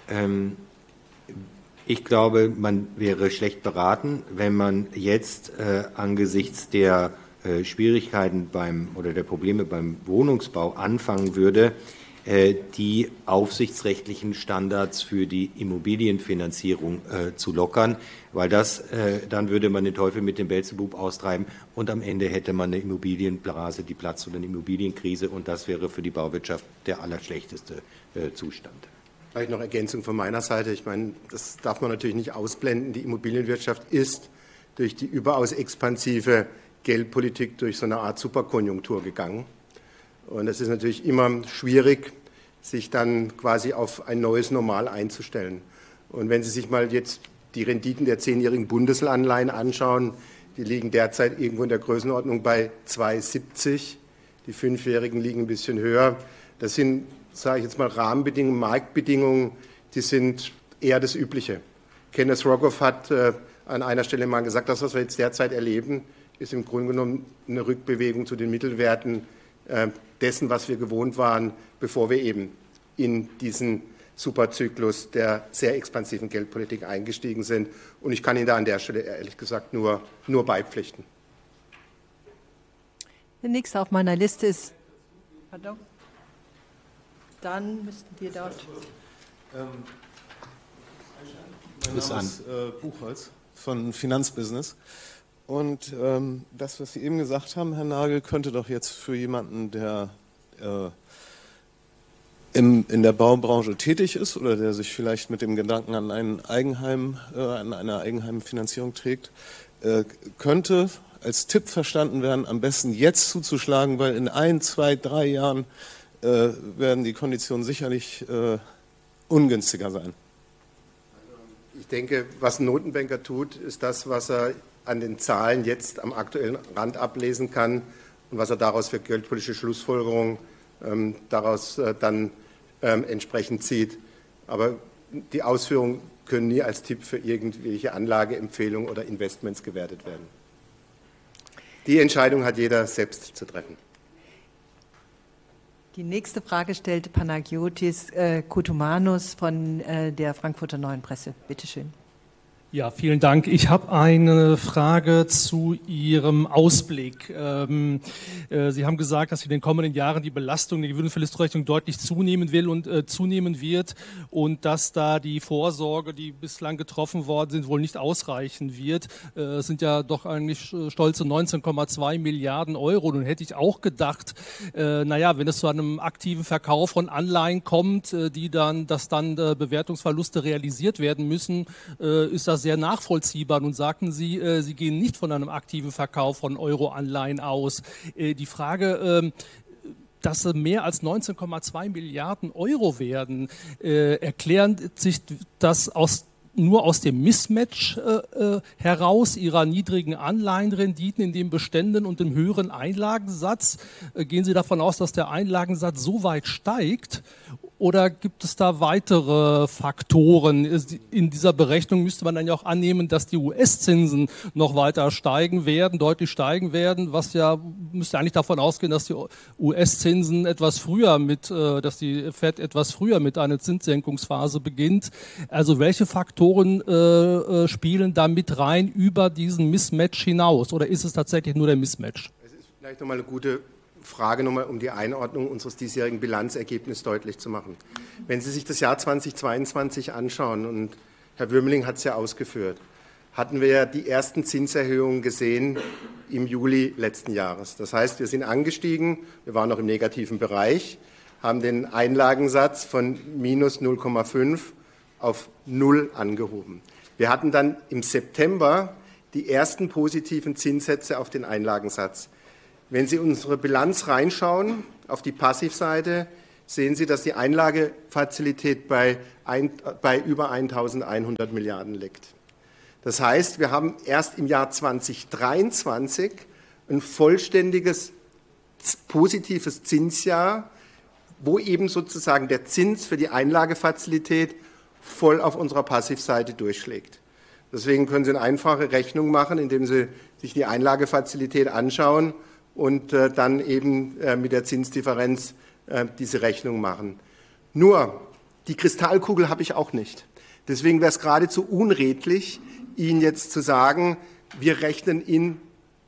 Ich glaube, man wäre schlecht beraten, wenn man jetzt angesichts der Schwierigkeiten oder der Probleme beim Wohnungsbau anfangen würde, die aufsichtsrechtlichen Standards für die Immobilienfinanzierung zu lockern, weil dann würde man den Teufel mit dem Beelzebub austreiben und am Ende hätte man eine Immobilienblase, die platzt, oder eine Immobilienkrise, und das wäre für die Bauwirtschaft der allerschlechteste Zustand. Vielleicht noch Ergänzung von meiner Seite. Ich meine, das darf man natürlich nicht ausblenden. Die Immobilienwirtschaft ist durch die überaus expansive Geldpolitik durch so eine Art Superkonjunktur gegangen. Und es ist natürlich immer schwierig, sich dann quasi auf ein neues Normal einzustellen. Und wenn Sie sich mal jetzt die Renditen der 10-jährigen Bundesanleihen anschauen, die liegen derzeit irgendwo in der Größenordnung bei 2,70. Die 5-jährigen liegen ein bisschen höher. Das sind, sage ich jetzt mal, Rahmenbedingungen, Marktbedingungen, die sind eher das Übliche. Kenneth Rogoff hat an einer Stelle mal gesagt, das, was wir jetzt derzeit erleben, ist im Grunde genommen eine Rückbewegung zu den Mittelwerten dessen, was wir gewohnt waren, bevor wir eben in diesen Superzyklus der sehr expansiven Geldpolitik eingestiegen sind. Und ich kann Ihnen da an der Stelle ehrlich gesagt nur beipflichten. Der nächste auf meiner Liste ist... Pardon? Dann müssten wir dort... Mein Name ist Buchholz von Finanzbusiness. Und das, was Sie eben gesagt haben, Herr Nagel, könnte doch jetzt für jemanden, der in der Baubranche tätig ist oder der sich vielleicht mit dem Gedanken an ein Eigenheim, an eine Eigenheimfinanzierung trägt, könnte als Tipp verstanden werden, am besten jetzt zuzuschlagen, weil in 1, 2, 3 Jahren werden die Konditionen sicherlich ungünstiger sein. Ich denke, was ein Notenbanker tut, ist das, was er an den Zahlen jetzt am aktuellen Rand ablesen kann und was er daraus für geldpolitische Schlussfolgerungen daraus dann entsprechend zieht. Aber die Ausführungen können nie als Tipp für irgendwelche Anlageempfehlungen oder Investments gewertet werden. Die Entscheidung hat jeder selbst zu treffen. Die nächste Frage stellte Panagiotis Koutoumanous von der Frankfurter Neuen Presse. Bitte schön. Ja, vielen Dank. Ich habe eine Frage zu Ihrem Ausblick. Sie haben gesagt, dass in den kommenden Jahren die Belastung der Gewinnverlustrechnung deutlich zunehmen will und zunehmen wird und dass da die Vorsorge, die bislang getroffen worden sind, wohl nicht ausreichen wird. Es sind ja doch eigentlich stolze 19,2 Milliarden Euro. Nun hätte ich auch gedacht, wenn es zu einem aktiven Verkauf von Anleihen kommt, dass dann Bewertungsverluste realisiert werden müssen, ist das sehr nachvollziehbar. Nun sagten Sie, Sie gehen nicht von einem aktiven Verkauf von Euro-Anleihen aus. Die Frage, dass mehr als 19,2 Milliarden Euro werden, erklärt sich das nur aus dem Mismatch heraus Ihrer niedrigen Anleihenrenditen in den Beständen und dem höheren Einlagensatz? Gehen Sie davon aus, dass der Einlagensatz so weit steigt? oder gibt es da weitere Faktoren? In dieser Berechnung müsste man dann ja auch annehmen, dass die US-Zinsen noch weiter steigen werden, deutlich steigen werden, was ja müsste eigentlich davon ausgehen, dass die US-Zinsen dass die Fed etwas früher mit einer Zinssenkungsphase beginnt. Also welche Faktoren spielen da mit rein über diesen Mismatch hinaus? Oder ist es tatsächlich nur der Mismatch? Es ist vielleicht nochmal eine gute Frage, um die Einordnung unseres diesjährigen Bilanzergebnisses deutlich zu machen. Wenn Sie sich das Jahr 2022 anschauen, und Herr Würmeling hat es ja ausgeführt, hatten wir ja die ersten Zinserhöhungen gesehen im Juli letzten Jahres. Das heißt, wir sind angestiegen, wir waren noch im negativen Bereich, haben den Einlagensatz von minus 0,5 auf 0 angehoben. Wir hatten dann im September die ersten positiven Zinssätze auf den Einlagensatz. Wenn Sie unsere Bilanz reinschauen, auf die Passivseite, sehen Sie, dass die Einlagefazilität bei über 1.100 Milliarden liegt. Das heißt, wir haben erst im Jahr 2023 ein vollständiges positives Zinsjahr, wo eben sozusagen der Zins für die Einlagefazilität voll auf unserer Passivseite durchschlägt. Deswegen können Sie eine einfache Rechnung machen, indem Sie sich die Einlagefazilität anschauen und dann eben mit der Zinsdifferenz diese Rechnung machen. Nur, die Kristallkugel habe ich auch nicht. Deswegen wäre es geradezu unredlich, Ihnen jetzt zu sagen, wir rechnen in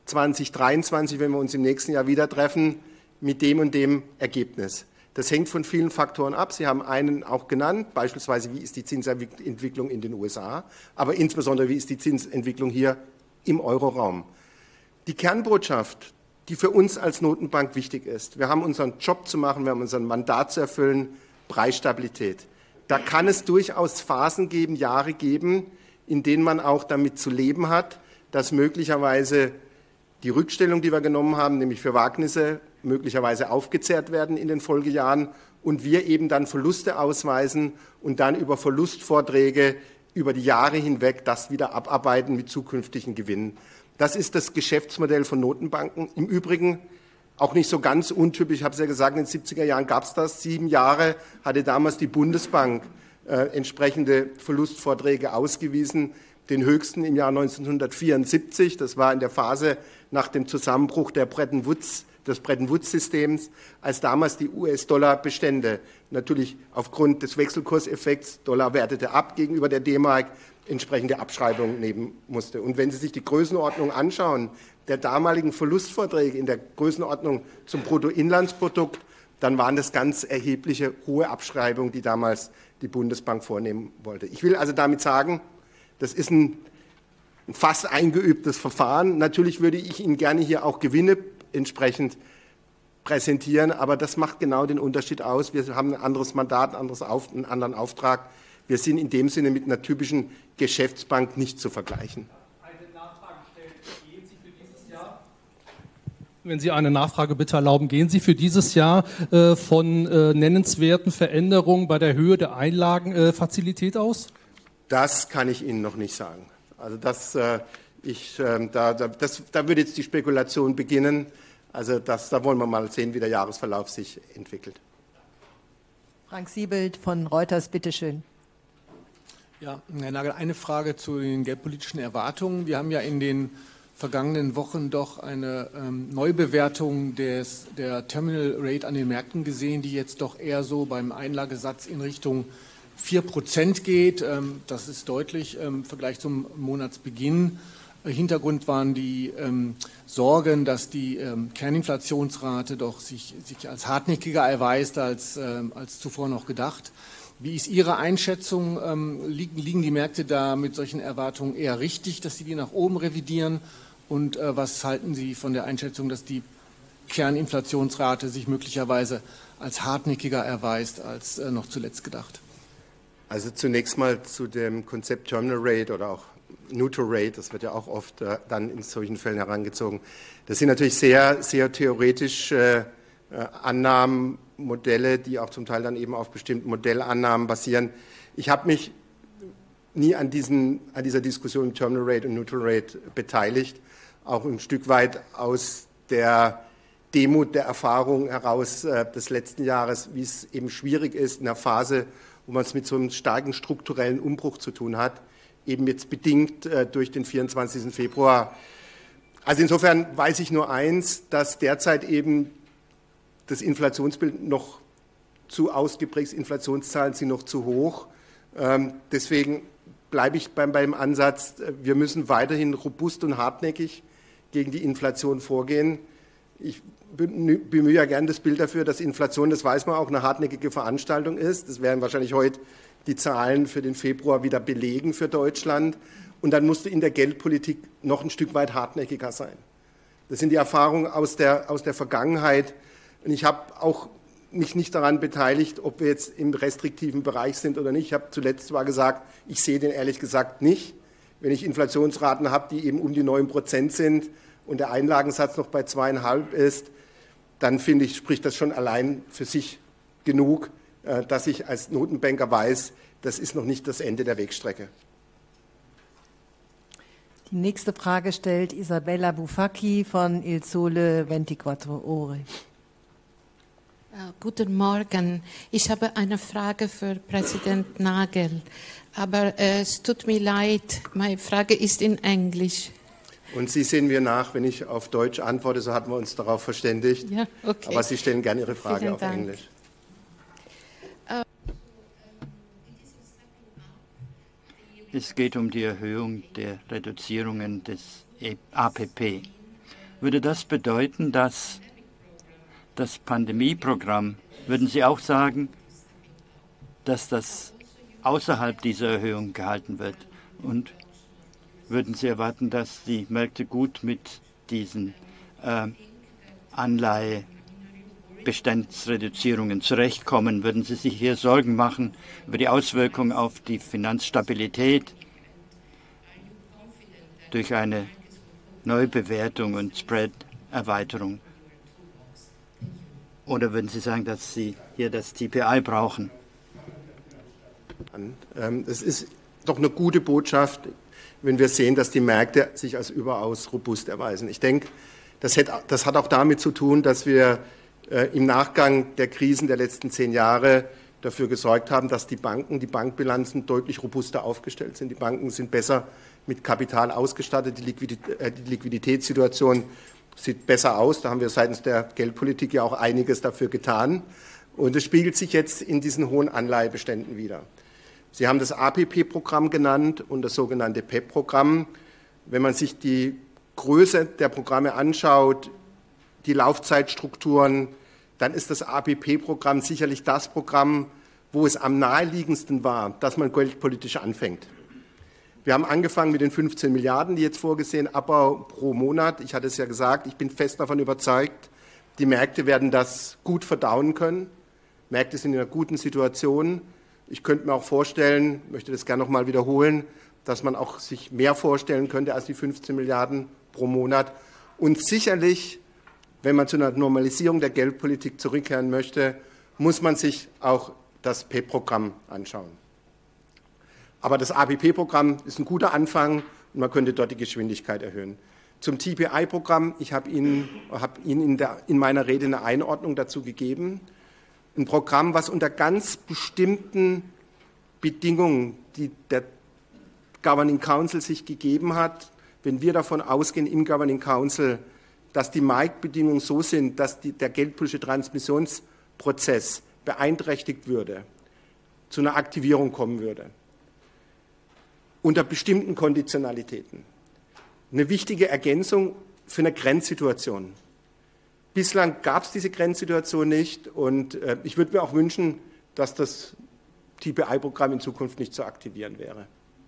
2023, wenn wir uns im nächsten Jahr wieder treffen, mit dem und dem Ergebnis. Das hängt von vielen Faktoren ab. Sie haben einen auch genannt, beispielsweise wie ist die Zinsentwicklung in den USA, aber insbesondere wie ist die Zinsentwicklung hier im Euroraum. Die Kernbotschaft, die für uns als Notenbank wichtig ist, wir haben unseren Job zu machen, wir haben unser Mandat zu erfüllen, Preisstabilität. Da kann es durchaus Phasen geben, Jahre geben, in denen man auch damit zu leben hat, dass möglicherweise die Rückstellung, die wir genommen haben, nämlich für Wagnisse, möglicherweise aufgezehrt werden in den Folgejahren und wir eben dann Verluste ausweisen und dann über Verlustvorträge über die Jahre hinweg das wieder abarbeiten mit zukünftigen Gewinnen. Das ist das Geschäftsmodell von Notenbanken. Im Übrigen auch nicht so ganz untypisch. Ich habe es ja gesagt, in den 70er Jahren gab es das. 7 Jahre hatte damals die Bundesbank entsprechende Verlustvorträge ausgewiesen. Den höchsten im Jahr 1974. Das war in der Phase nach dem Zusammenbruch des Bretton Woods-Systems, als damals die US-Dollar-Bestände natürlich aufgrund des Wechselkurseffekts, Dollar wertete ab gegenüber der D-Mark, entsprechende Abschreibungen nehmen musste. Und wenn Sie sich die Größenordnung anschauen, der damaligen Verlustvorträge in der Größenordnung zum Bruttoinlandsprodukt, dann waren das ganz erhebliche hohe Abschreibungen, die damals die Bundesbank vornehmen wollte. Ich will also damit sagen, das ist ein fast eingeübtes Verfahren. Natürlich würde ich Ihnen gerne hier auch Gewinne entsprechend präsentieren, aber das macht genau den Unterschied aus. Wir haben ein anderes Mandat, einen anderen Auftrag. Wir sind in dem Sinne mit einer typischen Geschäftsbank nicht zu vergleichen. Wenn Sie eine Nachfrage bitte erlauben, gehen Sie für dieses Jahr von nennenswerten Veränderungen bei der Höhe der Einlagenfazilität aus? Das kann ich Ihnen noch nicht sagen. Also da würde jetzt die Spekulation beginnen. Also da wollen wir mal sehen, wie der Jahresverlauf sich entwickelt. Frank Siebelt von Reuters, bitteschön. Ja, Herr Nagel, eine Frage zu den geldpolitischen Erwartungen. Wir haben ja in den vergangenen Wochen doch eine Neubewertung der Terminal Rate an den Märkten gesehen, die jetzt doch eher so beim Einlagesatz in Richtung 4% geht. Das ist deutlich im Vergleich zum Monatsbeginn. Hintergrund waren die Sorgen, dass die Kerninflationsrate doch sich als hartnäckiger erweist als zuvor noch gedacht. Wie ist Ihre Einschätzung? Liegen die Märkte da mit solchen Erwartungen eher richtig, dass Sie die nach oben revidieren? Und was halten Sie von der Einschätzung, dass die Kerninflationsrate sich möglicherweise als hartnäckiger erweist als noch zuletzt gedacht? Also zunächst mal zu dem Konzept Terminal Rate oder auch Neutral Rate, das wird ja auch oft dann in solchen Fällen herangezogen. Das sind natürlich sehr, sehr theoretische Annahmen, Modelle, die auch zum Teil dann eben auf bestimmten Modellannahmen basieren. Ich habe mich nie an dieser Diskussion Terminal Rate und Neutral Rate beteiligt, auch ein Stück weit aus der Demut der Erfahrung heraus des letzten Jahres, wie es eben schwierig ist in einer Phase, wo man es mit so einem starken strukturellen Umbruch zu tun hat, eben jetzt bedingt durch den 24. Februar. Also insofern weiß ich nur eins, dass derzeit eben das Inflationsbild noch zu ausgeprägt ist, Inflationszahlen sind noch zu hoch. Deswegen bleibe ich beim Ansatz, wir müssen weiterhin robust und hartnäckig gegen die Inflation vorgehen. Ich bemühe ja gern das Bild dafür, dass Inflation, das weiß man auch, eine hartnäckige Veranstaltung ist. Das werden wahrscheinlich heute die Zahlen für den Februar wieder belegen für Deutschland. Und dann musste in der Geldpolitik noch ein Stück weit hartnäckiger sein. Das sind die Erfahrungen aus der Vergangenheit. Und ich habe auch mich nicht daran beteiligt, ob wir jetzt im restriktiven Bereich sind oder nicht. Ich habe zuletzt zwar gesagt, ich sehe den ehrlich gesagt nicht. Wenn ich Inflationsraten habe, die eben um die 9% sind und der Einlagensatz noch bei 2,5 ist, dann finde ich, spricht das schon allein für sich genug, dass ich als Notenbanker weiß, das ist noch nicht das Ende der Wegstrecke. Die nächste Frage stellt Isabella Bufacchi von Il Sole 24 Ore. Guten Morgen. Ich habe eine Frage für Präsident Nagel, aber es tut mir leid, meine Frage ist in Englisch. Und Sie sehen mir nach, wenn ich auf Deutsch antworte, so hatten wir uns darauf verständigt. Ja, okay. Aber Sie stellen gerne Ihre Frage Vielen auf Dank. Englisch. Es geht um die Erhöhung der Reduzierungen des APP. Würde das bedeuten, dass das Pandemieprogramm, würden Sie auch sagen, dass das außerhalb dieser Erhöhung gehalten wird? Und würden Sie erwarten, dass die Märkte gut mit diesen Anleihebestandsreduzierungen zurechtkommen? Würden Sie sich hier Sorgen machen über die Auswirkungen auf die Finanzstabilität durch eine Neubewertung und Spread-Erweiterung? Oder würden Sie sagen, dass Sie hier das TPI brauchen? Es ist doch eine gute Botschaft, wenn wir sehen, dass die Märkte sich als überaus robust erweisen. Ich denke, das hat auch damit zu tun, dass wir im Nachgang der Krisen der letzten 10 Jahre dafür gesorgt haben, dass die Bankbilanzen deutlich robuster aufgestellt sind. Die Banken sind besser mit Kapital ausgestattet, die Liquiditätssituation sieht besser aus. Da haben wir seitens der Geldpolitik ja auch einiges dafür getan. Und es spiegelt sich jetzt in diesen hohen Anleihebeständen wider. Sie haben das APP-Programm genannt und das sogenannte PEP-Programm. Wenn man sich die Größe der Programme anschaut, die Laufzeitstrukturen, dann ist das APP-Programm sicherlich das Programm, wo es am naheliegendsten war, dass man geldpolitisch anfängt. Wir haben angefangen mit den 15 Milliarden, die jetzt vorgesehen, Abbau pro Monat. Ich hatte es ja gesagt, ich bin fest davon überzeugt, die Märkte werden das gut verdauen können. Märkte sind in einer guten Situation. Ich könnte mir auch vorstellen, möchte das gerne noch mal wiederholen, dass man auch sich mehr vorstellen könnte als die 15 Milliarden pro Monat. Und sicherlich, wenn man zu einer Normalisierung der Geldpolitik zurückkehren möchte, muss man sich auch das PEP-Programm anschauen. Aber das APP-Programm ist ein guter Anfang und man könnte dort die Geschwindigkeit erhöhen. Zum TPI-Programm, ich habe Ihnen in meiner Rede eine Einordnung dazu gegeben. Ein Programm, was unter ganz bestimmten Bedingungen, die der Governing Council sich gegeben hat, wenn wir davon ausgehen im Governing Council, dass die Marktbedingungen so sind, dass der geldpolitische Transmissionsprozess beeinträchtigt würde, zu einer Aktivierung kommen würde. Unter bestimmten Konditionalitäten. Eine wichtige Ergänzung für eine Grenzsituation. Bislang gab es diese Grenzsituation nicht und ich würde mir auch wünschen, dass das TPI-Programm in Zukunft nicht zu aktivieren wäre.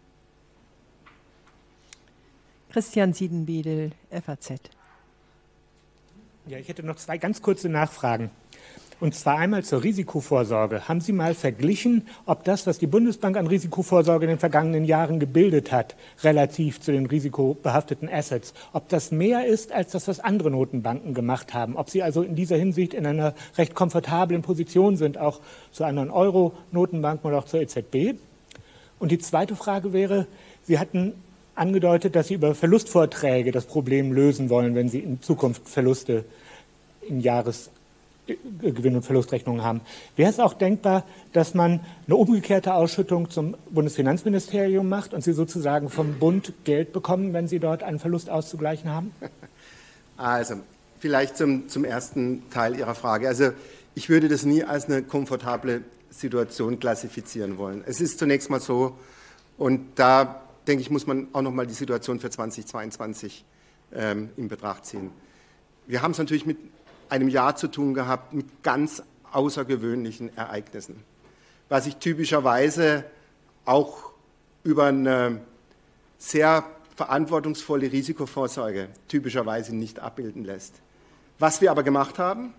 Christian Siedenbiedel, FAZ. Ja, ich hätte noch 2 ganz kurze Nachfragen. Und zwar einmal zur Risikovorsorge. Haben Sie mal verglichen, ob das, was die Bundesbank an Risikovorsorge in den vergangenen Jahren gebildet hat, relativ zu den risikobehafteten Assets, ob das mehr ist, als das, was andere Notenbanken gemacht haben? Ob Sie also in dieser Hinsicht in einer recht komfortablen Position sind, auch zu anderen Euro-Notenbanken oder auch zur EZB? Und die zweite Frage wäre, Sie hatten angedeutet, dass Sie über Verlustvorträge das Problem lösen wollen, wenn Sie in Zukunft Verluste in Jahresgewinn- und Verlustrechnungen haben. Wäre es auch denkbar, dass man eine umgekehrte Ausschüttung zum Bundesfinanzministerium macht und Sie sozusagen vom Bund Geld bekommen, wenn Sie dort einen Verlust auszugleichen haben? Also, vielleicht zum ersten Teil Ihrer Frage. Also, ich würde das nie als eine komfortable Situation klassifizieren wollen. Es ist zunächst mal so, und da denke ich, muss man auch noch mal die Situation für 2022 in Betracht ziehen. Wir haben es natürlich mit einem Jahr zu tun gehabt, mit ganz außergewöhnlichen Ereignissen, was sich typischerweise auch über eine sehr verantwortungsvolle Risikovorsorge typischerweise nicht abbilden lässt. Was wir aber gemacht haben,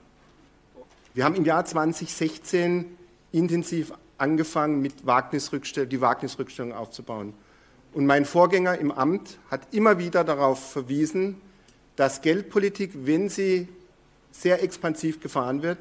wir haben im Jahr 2016 intensiv angefangen, die Wagnisrückstellung aufzubauen. Und mein Vorgänger im Amt hat immer wieder darauf verwiesen, dass Geldpolitik, wenn sie sehr expansiv gefahren wird,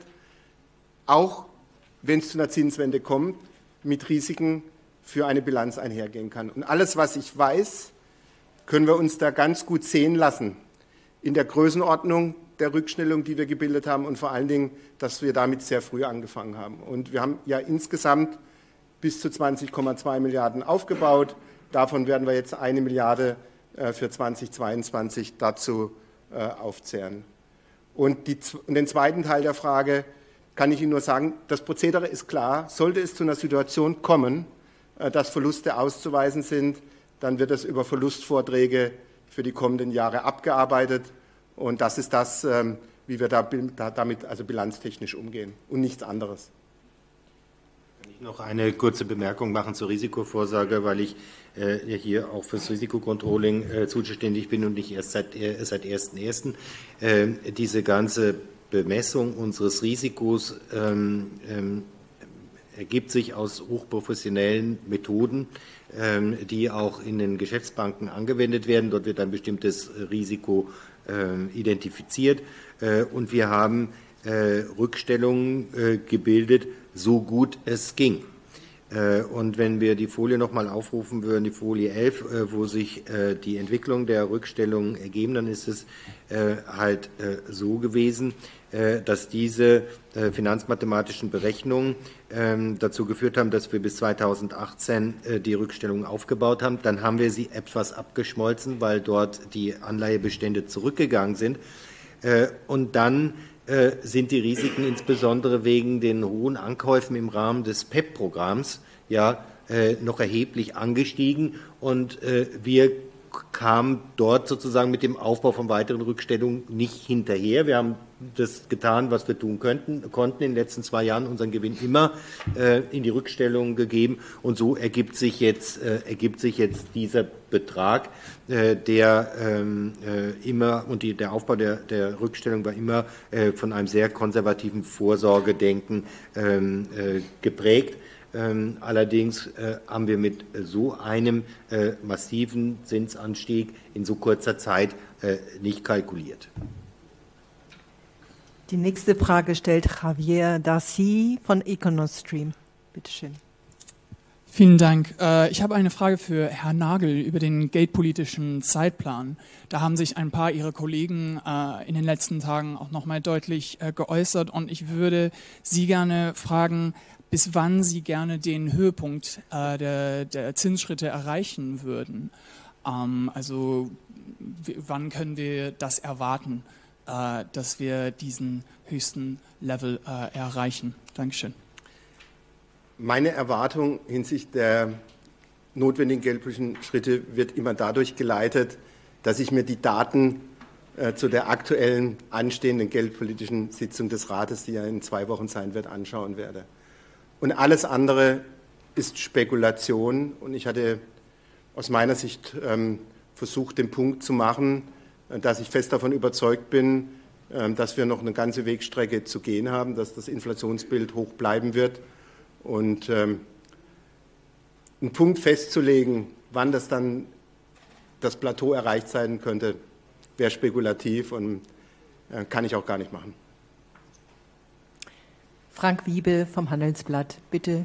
auch wenn es zu einer Zinswende kommt, mit Risiken für eine Bilanz einhergehen kann. Und alles, was ich weiß, können wir uns da ganz gut sehen lassen in der Größenordnung der Rückstellung, die wir gebildet haben und vor allen Dingen, dass wir damit sehr früh angefangen haben. Und wir haben ja insgesamt bis zu 20,2 Milliarden aufgebaut. Davon werden wir jetzt 1 Milliarde für 2022 dazu aufzehren. Und den zweiten Teil der Frage kann ich Ihnen nur sagen, das Prozedere ist klar. Sollte es zu einer Situation kommen, dass Verluste auszuweisen sind, dann wird es über Verlustvorträge für die kommenden Jahre abgearbeitet. Und das ist das, wie wir damit also bilanztechnisch umgehen und nichts anderes. Kann ich noch eine kurze Bemerkung machen zur Risikovorsorge, weil ich hier auch fürs Risikocontrolling zuständig bin und nicht erst seit 1.1. Diese ganze Bemessung unseres Risikos ergibt sich aus hochprofessionellen Methoden, die auch in den Geschäftsbanken angewendet werden. Dort wird ein bestimmtes Risiko identifiziert und wir haben Rückstellungen gebildet, so gut es ging. Und wenn wir die Folie nochmal aufrufen würden, die Folie 11, wo sich die Entwicklung der Rückstellungen ergeben, dann ist es halt so gewesen, dass diese finanzmathematischen Berechnungen dazu geführt haben, dass wir bis 2018 die Rückstellungen aufgebaut haben. Dann haben wir sie etwas abgeschmolzen, weil dort die Anleihebestände zurückgegangen sind. Und dann sind die Risiken insbesondere wegen den hohen Ankäufen im Rahmen des PEP-Programms ja noch erheblich angestiegen und wir kamen dort sozusagen mit dem Aufbau von weiteren Rückstellungen nicht hinterher. Wir haben das getan, was wir tun konnten in den letzten 2 Jahren unseren Gewinn immer in die Rückstellungen gegeben und so ergibt sich jetzt dieser Betrag, der immer und der Aufbau der Rückstellung war immer von einem sehr konservativen Vorsorgedenken geprägt. Allerdings haben wir mit so einem massiven Zinsanstieg in so kurzer Zeit nicht kalkuliert. Die nächste Frage stellt Javier Darcy von Econostream. Bitte schön. Vielen Dank. Ich habe eine Frage für Herrn Nagel über den geldpolitischen Zeitplan. Da haben sich ein paar Ihrer Kollegen in den letzten Tagen auch nochmal deutlich geäußert und ich würde Sie gerne fragen, bis wann Sie gerne den Höhepunkt der Zinsschritte erreichen würden. Also wann können wir das erwarten, dass wir diesen höchsten Level erreichen? Dankeschön. Meine Erwartung hinsichtlich der notwendigen geldpolitischen Schritte wird immer dadurch geleitet, dass ich mir die Daten zu der aktuellen anstehenden geldpolitischen Sitzung des Rates, die ja in 2 Wochen sein wird, anschauen werde. Und alles andere ist Spekulation. Und ich hatte aus meiner Sicht versucht, den Punkt zu machen, dass ich fest davon überzeugt bin, dass wir noch eine ganze Wegstrecke zu gehen haben, dass das Inflationsbild hoch bleiben wird. Und einen Punkt festzulegen, wann das dann das Plateau erreicht sein könnte, wäre spekulativ und kann ich auch gar nicht machen. Frank Wiebe vom Handelsblatt, bitte.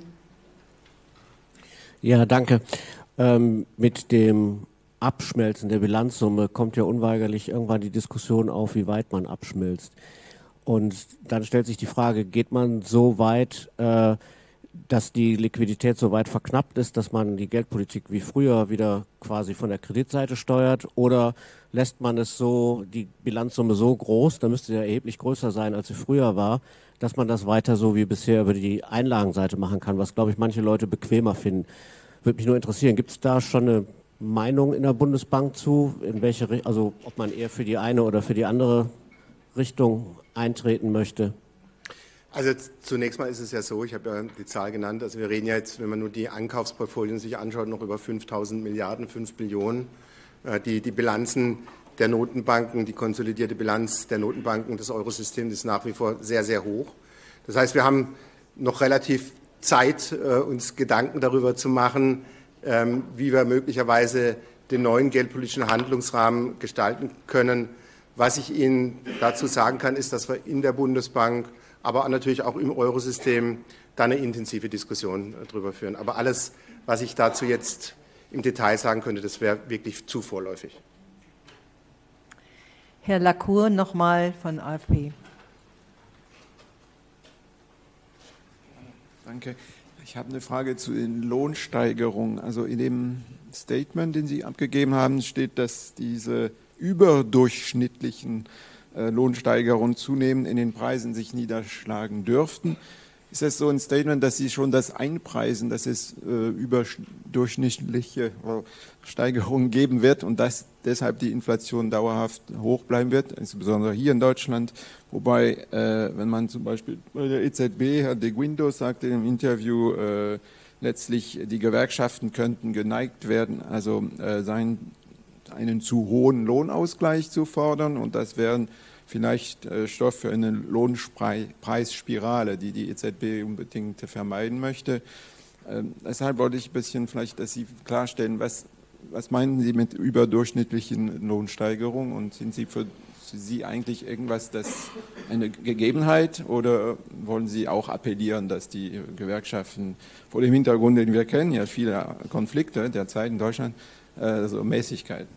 Ja, danke. Mit dem Abschmelzen der Bilanzsumme kommt ja unweigerlich irgendwann die Diskussion auf, wie weit man abschmilzt. Und dann stellt sich die Frage, geht man so weit, dass die Liquidität so weit verknappt ist, dass man die Geldpolitik wie früher wieder quasi von der Kreditseite steuert, oder lässt man es so, die Bilanzsumme so groß, da müsste sie ja erheblich größer sein, als sie früher war, dass man das weiter so wie bisher über die Einlagenseite machen kann, was, glaube ich, manche Leute bequemer finden. Würde mich nur interessieren, gibt es da schon eine Meinung in der Bundesbank zu, in welche, also ob man eher für die eine oder für die andere Richtung eintreten möchte? Also zunächst mal ist es ja so, ich habe ja die Zahl genannt, also wir reden ja jetzt, wenn man nur die Ankaufsportfolien sich anschaut, noch über 5.000 Milliarden, 5 Billionen. Die Bilanzen der Notenbanken, die konsolidierte Bilanz der Notenbanken des Eurosystems ist nach wie vor sehr, sehr hoch. Das heißt, wir haben noch relativ Zeit, uns Gedanken darüber zu machen, wie wir möglicherweise den neuen geldpolitischen Handlungsrahmen gestalten können. Was ich Ihnen dazu sagen kann, ist, dass wir in der Bundesbank, aber natürlich auch im Eurosystem da eine intensive Diskussion darüber führen. Aber alles, was ich dazu jetzt im Detail sagen könnte, das wäre wirklich zu vorläufig. Herr Lacour nochmal von AfP. Danke. Ich habe eine Frage zu den Lohnsteigerungen. Also in dem Statement, den Sie abgegeben haben, steht, dass diese überdurchschnittlichen Lohnsteigerungen zunehmend in den Preisen sich niederschlagen dürften. Ist das so ein Statement, dass Sie schon das einpreisen, dass es überdurchschnittliche Steigerungen geben wird und dass deshalb die Inflation dauerhaft hoch bleiben wird, insbesondere hier in Deutschland? Wobei, wenn man zum Beispiel bei der EZB, Herr de Guindos sagte im Interview, letztlich die Gewerkschaften könnten geneigt werden, also einen zu hohen Lohnausgleich zu fordern, und das wären vielleicht Stoff für eine Lohnpreisspirale, die die EZB unbedingt vermeiden möchte. Deshalb wollte ich ein bisschen vielleicht, dass Sie klarstellen, was meinen Sie mit überdurchschnittlichen Lohnsteigerungen, und sind Sie für Sie eigentlich irgendwas, das eine Gegebenheit, oder wollen Sie auch appellieren, dass die Gewerkschaften vor dem Hintergrund, den wir kennen, ja viele Konflikte derzeit in Deutschland, also Mäßigung.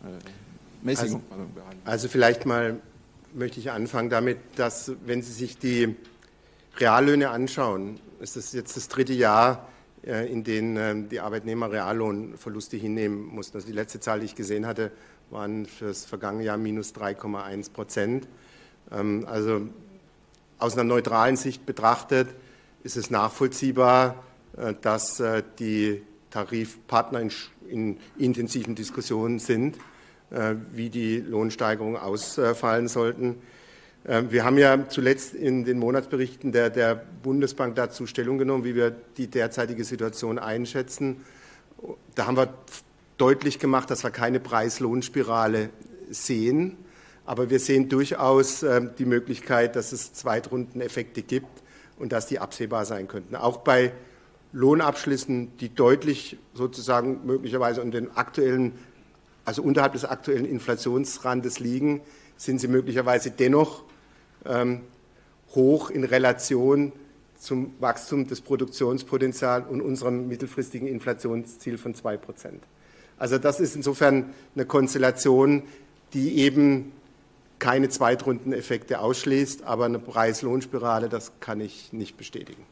Also vielleicht mal möchte ich anfangen damit, dass, wenn Sie sich die Reallöhne anschauen, ist das jetzt das 3. Jahr, in dem die Arbeitnehmer Reallohnverluste hinnehmen mussten. Also die letzte Zahl, die ich gesehen hatte, waren für das vergangene Jahr minus 3,1%. Also aus einer neutralen Sicht betrachtet ist es nachvollziehbar, dass die Tarifpartner in intensiven Diskussionen sind, wie die Lohnsteigerungen ausfallen sollten. Wir haben ja zuletzt in den Monatsberichten der Bundesbank dazu Stellung genommen, wie wir die derzeitige Situation einschätzen. Da haben wir deutlich gemacht, dass wir keine Preis-Lohn-Spirale sehen, aber wir sehen durchaus die Möglichkeit, dass es Zweitrundeneffekte gibt und dass die absehbar sein könnten. Auch bei Lohnabschlüssen, die deutlich sozusagen möglicherweise unter den aktuellen, also unterhalb des aktuellen Inflationsrandes liegen, sind sie möglicherweise dennoch hoch in Relation zum Wachstum des Produktionspotenzials und unserem mittelfristigen Inflationsziel von 2%. Also das ist insofern eine Konstellation, die eben keine Zweitrundeneffekte ausschließt, aber eine Preis-Lohn-Spirale, das kann ich nicht bestätigen.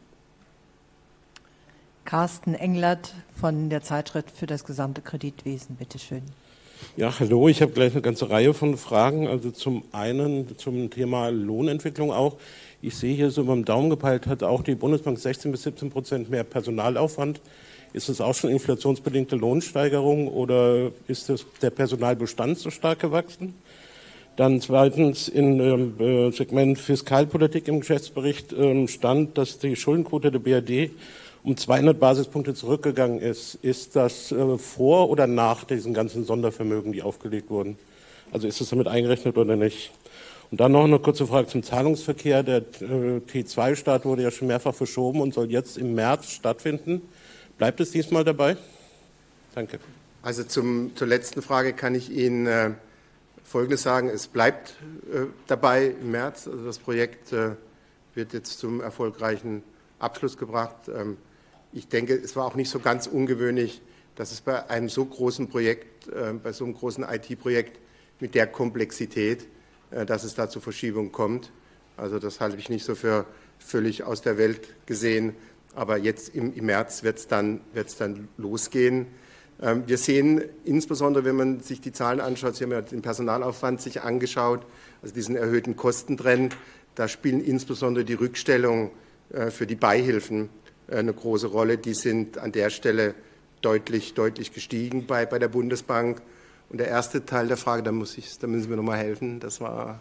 Carsten Englert von der Zeitschrift für das gesamte Kreditwesen, bitteschön. Ja, hallo, ich habe gleich eine ganze Reihe von Fragen. Also zum einen zum Thema Lohnentwicklung auch. Ich sehe hier so beim Daumen gepeilt, hat auch die Bundesbank 16-17% mehr Personalaufwand. Ist das auch schon inflationsbedingte Lohnsteigerung oder ist der Personalbestand so stark gewachsen? Dann zweitens im Segment Fiskalpolitik im Geschäftsbericht stand, dass die Schuldenquote der BRD um 200 Basispunkte zurückgegangen ist. Ist das vor oder nach diesen ganzen Sondervermögen, die aufgelegt wurden? Also ist das damit eingerechnet oder nicht? Und dann noch eine kurze Frage zum Zahlungsverkehr. Der T2-Start wurde ja schon mehrfach verschoben und soll jetzt im März stattfinden. Bleibt es diesmal dabei? Danke. Also zur letzten Frage kann ich Ihnen Folgendes sagen. Es bleibt dabei im März. Also das Projekt wird jetzt zum erfolgreichen Abschluss gebracht. Ich denke, es war auch nicht so ganz ungewöhnlich, dass es bei einem so großen Projekt, bei so einem großen IT-Projekt mit der Komplexität, dass es da zu Verschiebungen kommt. Also das halte ich nicht so für völlig aus der Welt gesehen. Aber jetzt im März wird es dann losgehen. Wir sehen insbesondere, wenn man sich die Zahlen anschaut, Sie haben ja den Personalaufwand sich angeschaut, also diesen erhöhten Kostentrend, da spielen insbesondere die Rückstellungen für die Beihilfen eine große Rolle. Die sind an der Stelle deutlich gestiegen bei der Bundesbank. Und der erste Teil der Frage, da müssen Sie mir noch mal helfen, das war...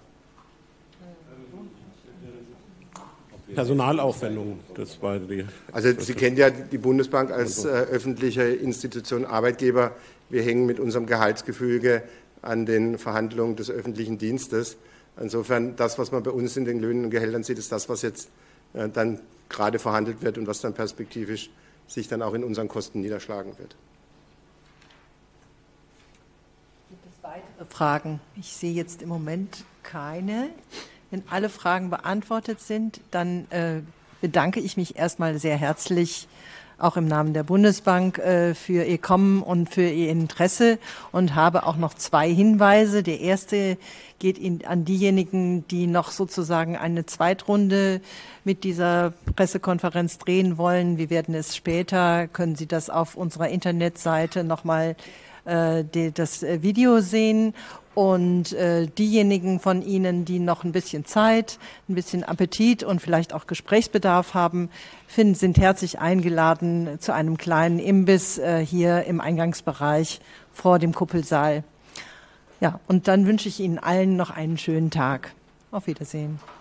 Personalaufwendungen, das war die... Also Sie kennen ja die Bundesbank als öffentliche Institution, Arbeitgeber. Wir hängen mit unserem Gehaltsgefüge an den Verhandlungen des öffentlichen Dienstes. Insofern, das, was man bei uns in den Löhnen und Gehältern sieht, ist das, was jetzt dann gerade verhandelt wird und was dann perspektivisch sich dann auch in unseren Kosten niederschlagen wird. Gibt es weitere Fragen? Ich sehe jetzt im Moment keine. Wenn alle Fragen beantwortet sind, dann bedanke ich mich erstmal sehr herzlich, auch im Namen der Bundesbank, für Ihr Kommen und für Ihr Interesse und habe auch noch 2 Hinweise. Der erste geht an diejenigen, die noch sozusagen eine Zweitrunde mit dieser Pressekonferenz drehen wollen. Wir werden es später, können Sie das auf unserer Internetseite nochmal das Video sehen. Und diejenigen von Ihnen, die noch ein bisschen Zeit, ein bisschen Appetit und vielleicht auch Gesprächsbedarf haben, sind herzlich eingeladen zu einem kleinen Imbiss hier im Eingangsbereich vor dem Kuppelsaal. Ja, und dann wünsche ich Ihnen allen noch einen schönen Tag. Auf Wiedersehen.